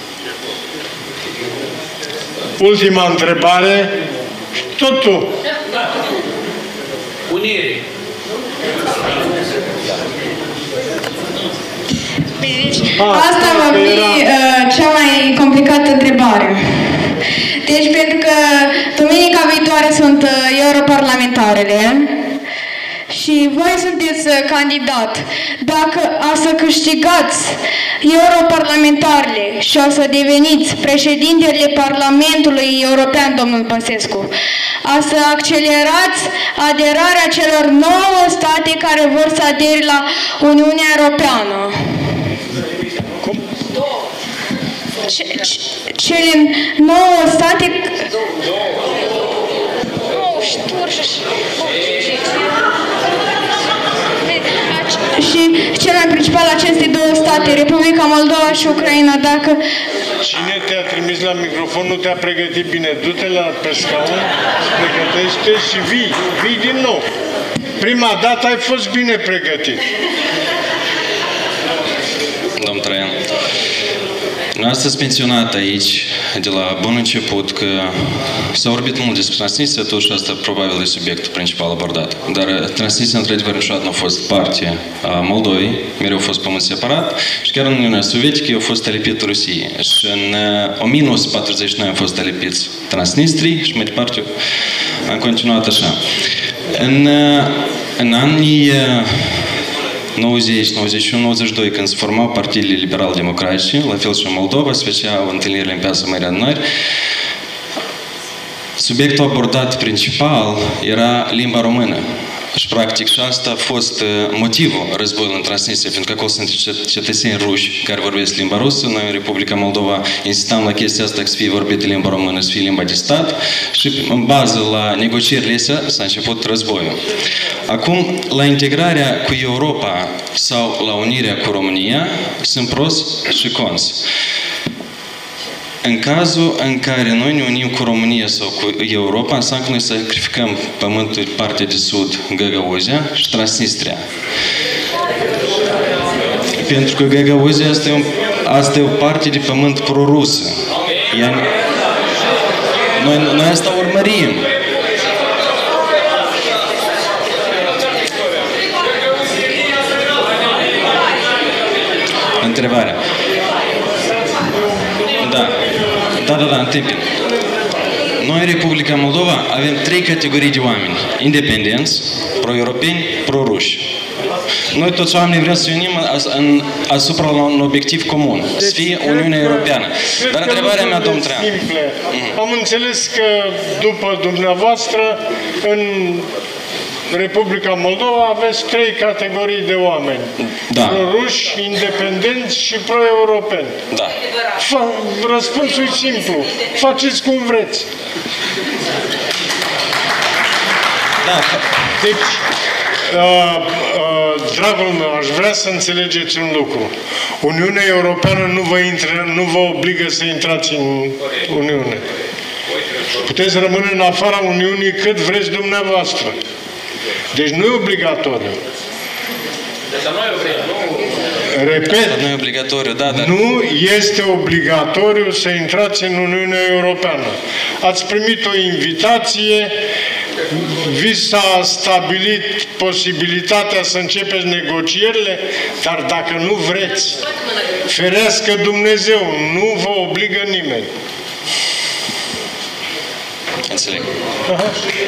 Ultima întrebare. Tot tu. Unire. Asta va fi uh, cea mai complicată întrebare. Deci, pentru că duminica viitoare sunt uh, europarlamentarele și voi sunteți uh, candidat. Dacă o să câștigați europarlamentarele și o să deveniți președintele Parlamentului European, domnul Băsescu, o să accelerați aderarea celor nouă state care vor să adere la Uniunea Europeană. Ce, ce, cele nouă state... Și cel mai principal aceste două state, Republica Moldova și Ucraina, dacă... Cine te-a trimis la microfon nu te-a pregătit bine. Du-te la pe scaun, pregătește și vii. Vii din nou. Prima dată ai fost bine pregătit. Domnul Traian, noastră ați menționat aici, de la bun început, că s-a vorbit mult despre Transnistria, totuși asta probabil e subiectul principal abordat. Dar Transnistria, într-adevăr, niciodată nu a fost parte a Moldovei, mereu a fost pământ separat și chiar în Uniunea Sovietică a fost alipită Rusiei. Și în o mie nouă sute patruzeci și nouă a fost alipiți Transnistrii și mai departe am continuat așa. În, în anii nouăzeci, nouăzeci și unu, nouăzeci și doi, când se formau partiile liberal-democratice, la fel și în Moldova, se făceau întâlnirile în Piața Mării Adunări, subiectul abordat principal era limba română. Și, practic, și asta a fost motivul războiului în Transnistria, pentru că acolo sunt cetățeni ruși care vorbesc limba rusă. Noi, în Republica Moldova, insistam la chestia asta că să fie vorbită limba română, să fie limba de stat și, în bază la negocierile astea, s-a început războiul. Acum, la integrarea cu Europa sau la unirea cu România, sunt pros și cons. În cazul în care noi ne unim cu România sau cu Europa, înseamnă că noi sacrificăm pământul partea de sud, Găgăuzia și Transnistria. Pentru că Găgăuzia asta e, un, asta e o parte de pământ prorusă. Noi, noi asta urmărim. Întrebarea. Da. Da, da, da, întâmpin. Noi, în Republica Moldova, avem trei categorii de oameni. Independenți, pro-europeni, pro-ruși. Noi toți oamenii vrem să unim în, asupra la un obiectiv comun. Să fie Uniunea Europeană. Dar întrebarea mea, domnul Traian. Am înțeles că după dumneavoastră, în Republica Moldova aveți trei categorii de oameni. Da. Pro-ruși, independenți și pro-europeni. Da. Răspunsul e simplu. Faceți cum vreți. Da. Deci, uh, uh, dragul meu, aș vrea să înțelegeți un lucru. Uniunea Europeană nu vă, intră, nu vă obligă să intrați în Uniune. Puteți rămâne în afara Uniunii cât vreți dumneavoastră. Deci nu e obligatoriu. Repet, nu e obligatoriu, da, dar... nu este obligatoriu să intrați în Uniunea Europeană. Ați primit o invitație, vi s-a stabilit posibilitatea să începeți negocierile, dar dacă nu vreți, ferească Dumnezeu, nu vă obligă nimeni. Înțeleg. Aha.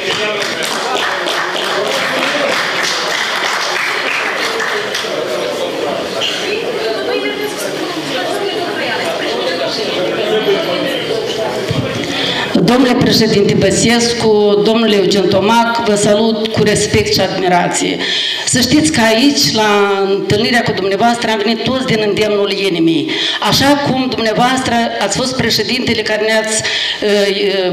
Domnule președinte Băsescu, domnule Eugen Tomac, vă salut cu respect și admirație. Să știți că aici, la întâlnirea cu dumneavoastră, am venit toți din îndemnul inimii. Așa cum dumneavoastră ați fost președintele care ne-ați uh,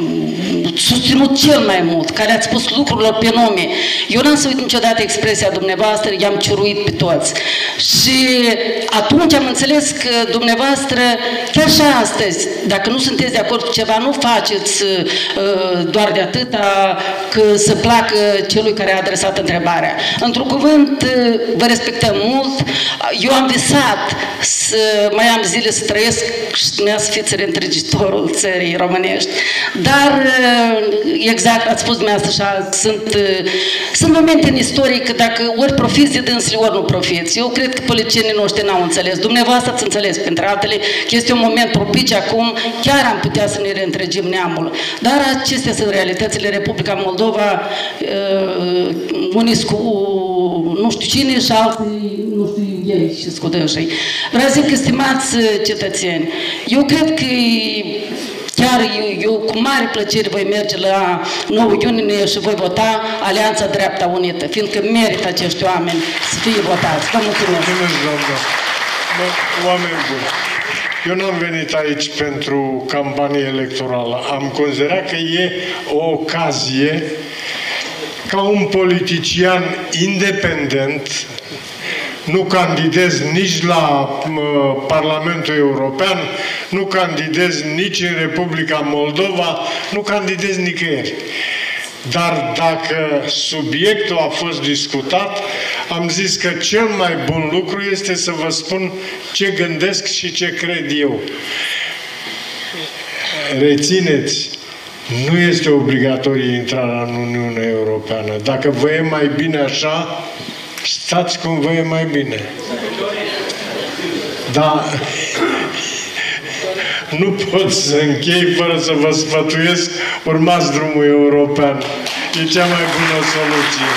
susținut cel mai mult, care ați spus lucrurilor pe nume. Eu n-am să uit niciodată expresia dumneavoastră, i-am ciuruit pe toți. Și atunci am înțeles că dumneavoastră, chiar și astăzi, dacă nu sunteți de acord cu ceva, nu faceți uh, doar de atâta că să placă celui care a adresat întrebarea. Într-un cuvânt, uh, vă respectăm mult. Eu am visat să mai am zile să trăiesc și dumneavoastră să fiți reîntregitorul țării românești. Dar exact, ați spus dumneavoastră așa, sunt, sunt momente în istorie că dacă ori profiți de dânsele, ori nu profiți. Eu cred că politicienii noștri n-au înțeles. Dumneavoastră ați înțeles, printre altele, că este un moment propice acum, chiar am putea să ne reîntregim neamul. Dar acestea sunt realitățile. Republica Moldova, uh, unii cu nu știu cine și alții, nu știu ei și scudășii. Vreau să zic că, stimați cetățeni, eu cred că chiar eu, eu cu mare plăcere voi merge la nouă iunie și voi vota Alianța Dreapta Unită, fiindcă merită acești oameni să fie votați. Vă mulțumesc! Mulțumesc, doamnă! Oameni buni! Eu n-am venit aici pentru campanie electorală. Am considerat că e o ocazie ca un politician independent, nu candidez nici la uh, Parlamentul European, nu candidez nici în Republica Moldova, nu candidez nicăieri. Dar dacă subiectul a fost discutat, am zis că cel mai bun lucru este să vă spun ce gândesc și ce cred eu. Rețineți, nu este obligatorie intrarea în Uniunea Europeană. Dacă vă e mai bine așa, stați cum vă e mai bine. Dar nu pot să închei fără să vă sfătuiesc, urmați drumul european. E cea mai bună soluție.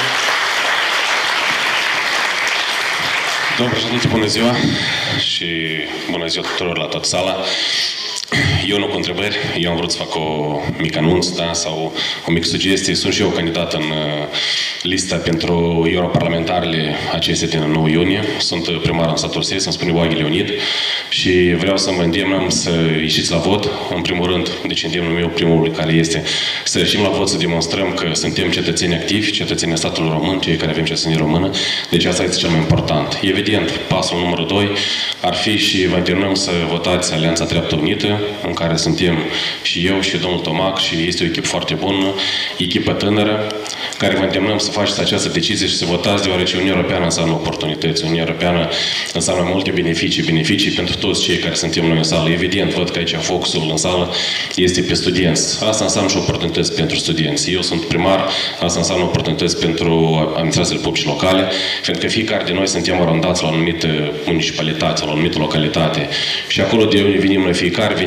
Domnul președinte, bună ziua și bună ziua tuturor la toată sala. Eu nu cu întrebări, eu am vrut să fac o mică anunț, da, sau o mică sugestie. Sunt și eu candidat în uh, lista pentru europarlamentarele acestea din nouă iunie. Sunt primar în satul Ses, îmi spune Boaghi Leonid, și vreau să vă îndemnăm să ieșiți la vot. În primul rând, deci îndemnul meu, primul care este să ieșim la vot, să demonstrăm că suntem cetățeni activi, cetățeni statului român, cei care avem cetățenie română. Deci asta este cel mai important. Evident, pasul numărul doi ar fi și vă îndemnăm să votați Alianța Dreapta Unită, în care suntem și eu și domnul Tomac, și este o echipă foarte bună, echipă tânără, care vă îndemnăm să faceți această decizie și să votați, deoarece Uniunea Europeană înseamnă oportunități, Uniunea Europeană înseamnă multe beneficii, beneficii pentru toți cei care suntem noi în sală. Evident, văd că aici focusul în sală este pe studenți. Asta înseamnă și oportunități pentru studenți. Eu sunt primar, asta înseamnă oportunități pentru administrațiile publice locale, pentru că fiecare de noi suntem arandați la o anumită municipalitate, la o anumită localitate. Și acolo de unde venim noi fiecare, venim dintr-o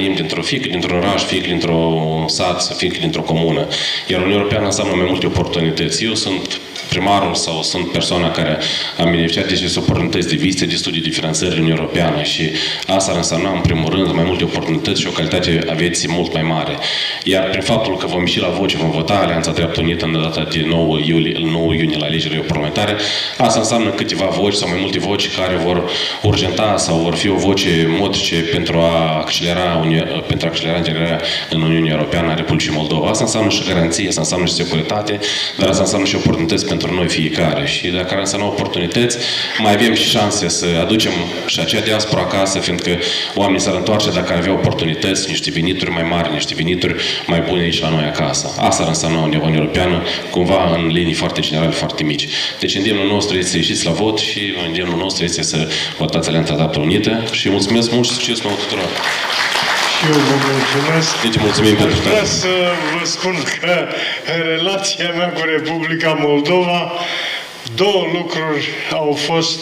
fie că dintr-un oraș, fie că dintr-un sat, fie că dintr-o comună. Iar Uniunea Europeană înseamnă mai multe oportunități. Eu sunt primarul sau sunt persoana care a beneficiat de aceste oportunități de vizite, de studii, de finanțări în Uniunea Europeană și asta ar însemna, în primul rând, mai multe oportunități și o calitate a vieții mult mai mare. Iar prin faptul că vom ieși la voce, vom vota Alianța Dreaptă Unită în data de nouă iulie, nouă iunie la alegerile parlamentare, asta înseamnă câteva voci sau mai multe voci care vor urgenta sau vor fi o voce motrice pentru a accelera, pentru a accelera integrarea în Uniunea Europeană a Republicii Moldova. Asta înseamnă și garanție, asta înseamnă și securitate, dar asta înseamnă și oportunități pentru noi fiecare. Și dacă ar însemna oportunități, mai avem și șanse să aducem și acea diaspora acasă, fiindcă oamenii s-ar întoarce dacă ar avea oportunități, niște venituri mai mari, niște venituri mai bune aici la noi acasă. Asta ar însemna o Uniune Europeană, cumva în linii foarte generale, foarte mici. Deci îndemnul nostru este să ieșiți la vot și îndemnul nostru este să votați Alianța Dreaptă Unită și mulțumesc mult și succes nouă tuturor! Și eu vă mulțumesc. Deci mulțumim pentru tot. Vreau să vă spun că în relația mea cu Republica Moldova două lucruri au fost,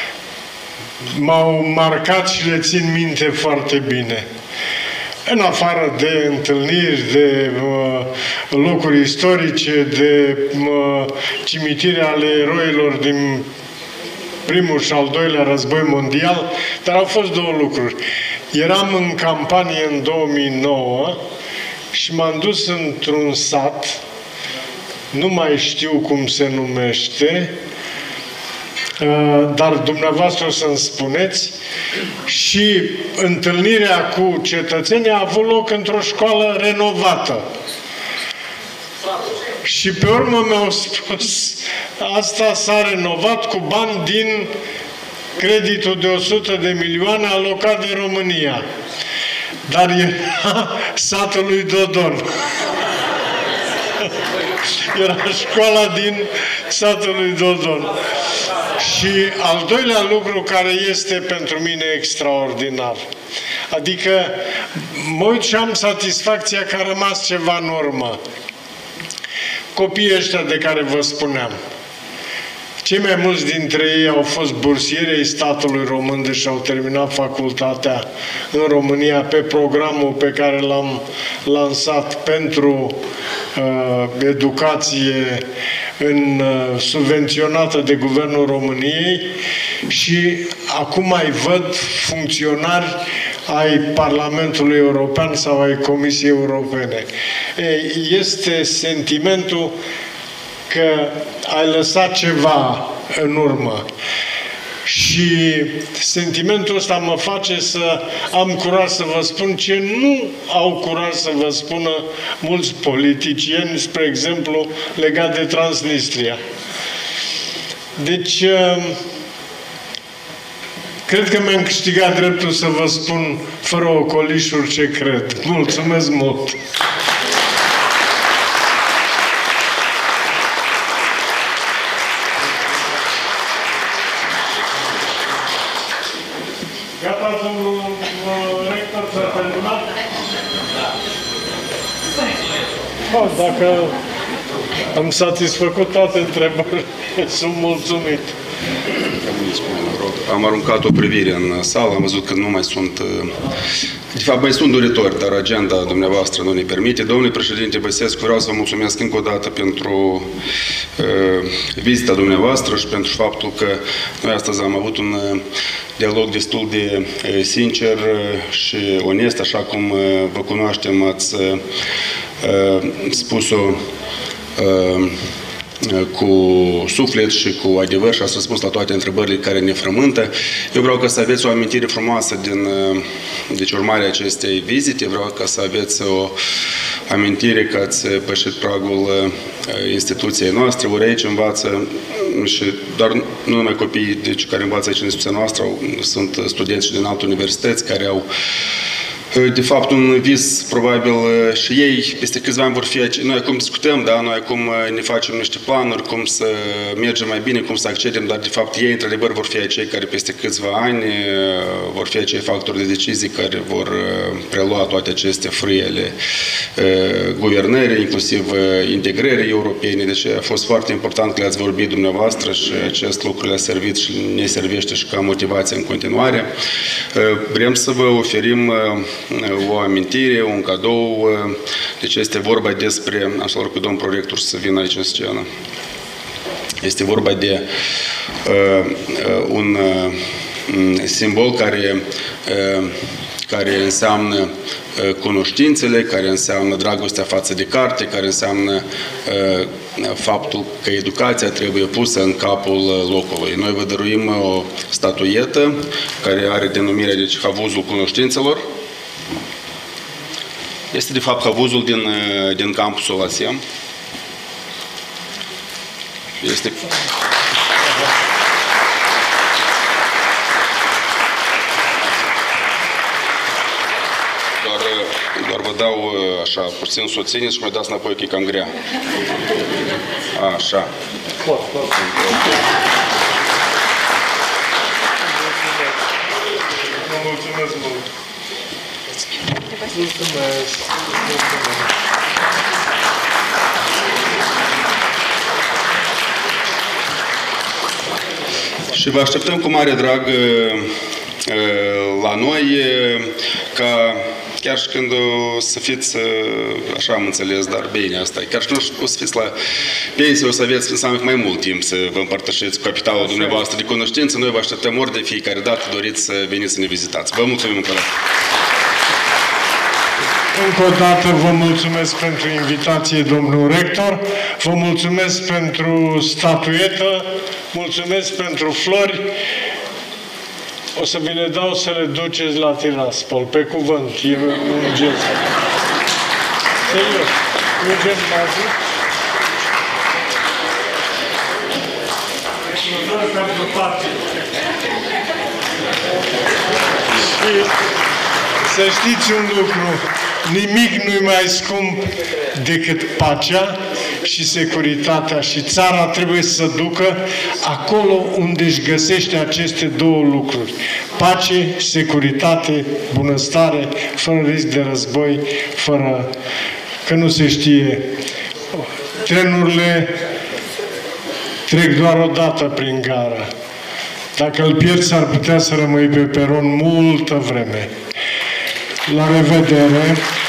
m-au marcat și le țin minte foarte bine. În afară de întâlniri, de uh, locuri istorice, de uh, cimitire ale eroilor din primul și al doilea război mondial, dar au fost două lucruri. Eram în campanie în două mii nouă și m-am dus într-un sat, nu mai știu cum se numește, dar dumneavoastră o să-mi spuneți, și întâlnirea cu cetățenii a avut loc într-o școală renovată. Și pe urmă mi-au spus, asta s-a renovat cu bani din creditul de o sută de milioane alocat de România. Dar era satul lui Dodon. Era școala din satul lui Dodon. Și al doilea lucru care este pentru mine extraordinar. Adică mă uit și am satisfacția că a rămas ceva în urmă. Copiii ăștia de care vă spuneam. Cei mai mulți dintre ei au fost bursieri ai statului român, deși au terminat facultatea în România pe programul pe care l-am lansat pentru uh, educație în, uh, subvenționată de Guvernul României și acum mai văd funcționari ai Parlamentului European sau ai Comisiei Europene. Ei, este sentimentul că ai lăsat ceva în urmă. Și sentimentul ăsta mă face să am curaj să vă spun ce nu au curaj să vă spună mulți politicieni, spre exemplu, legat de Transnistria. Deci, cred că mi-am câștigat dreptul să vă spun fără ocolișuri ce cred. Mulțumesc mult! Gata, domnul rector, să terminat? Da. Dacă am satisfăcut toate întrebările, sunt mulțumit. Am aruncat o privire în sală, am văzut că nu mai sunt... De fapt, mai sunt doritori, dar agenda dumneavoastră nu ne permite. Domnule președinte Băsescu, vreau să vă mulțumesc încă o dată pentru uh, vizita dumneavoastră și pentru faptul că noi astăzi am avut un uh, dialog destul de uh, sincer uh, și onest, așa cum uh, vă cunoaștem, ați uh, spus-o uh, cu suflet și cu adevăr și ați răspuns la toate întrebările care ne frământă. Eu vreau ca să aveți o amintire frumoasă din deci urmarea acestei vizite. Vreau ca să aveți o amintire că ați pășit pragul instituției noastre. Ori aici învață și doar nu numai copiii deci, care învață aici în instituția noastră, sunt studenți și din alte universități care au de fapt, un vis, probabil, și ei, peste câțiva ani vor fi aici. Noi acum discutăm, da? Noi acum ne facem niște planuri, cum să mergem mai bine, cum să accedem, dar, de fapt, ei, într-adevăr, vor fi acei care, peste câțiva ani, vor fi acei factori de decizii care vor prelua toate aceste frâiele guvernării, inclusiv integrării europene. Deci a fost foarte important că le-ați vorbit dumneavoastră și acest lucru le-a servit și ne servește și ca motivație în continuare. Vrem să vă oferim o amintire, un cadou. Deci este vorba despre, așa că domnul prorector să vină aici în scenă. Este vorba de uh, un uh, simbol care, uh, care înseamnă uh, cunoștințele, care înseamnă dragostea față de carte, care înseamnă uh, faptul că educația trebuie pusă în capul locului. Noi vă dăruim o statuetă care are denumirea de Havuzul Cunoștințelor. Este de fapt havuzul din, din campusul ASEM. Este... Doar, doar vă dau așa, puțin să o țineți și mă dați înapoi că e cam grea. Așa. Vă mulțumesc mult. Mulțumesc. Și vă așteptăm cu mare drag la noi, ca chiar și când o să fiți, așa am înțeles, dar bine asta, chiar și când o să fiți la pensie, o să aveți înseamnă mai mult timp să vă împărtășiți cu capitalul dumneavoastră de cunoștință. Noi vă așteptăm ori de fiecare dată doriți să veniți să ne vizitați. Vă mulțumim încă o dată. Încă o dată vă mulțumesc pentru invitație, domnul rector. Vă mulțumesc pentru statuetă. Mulțumesc pentru flori. O să vi le dau să le duceți la Tiraspol. Pe cuvânt. E un gest. Serios. Nu gen nazi. Și să știți un lucru. Nimic nu-i mai scump decât pacea și securitatea și țara trebuie să se ducă acolo unde își găsește aceste două lucruri. Pace, securitate, bunăstare, fără risc de război, fără că nu se știe. Trenurile trec doar o dată prin gară. Dacă îl pierzi, ar putea să rămâi pe peron multă vreme. La revedere!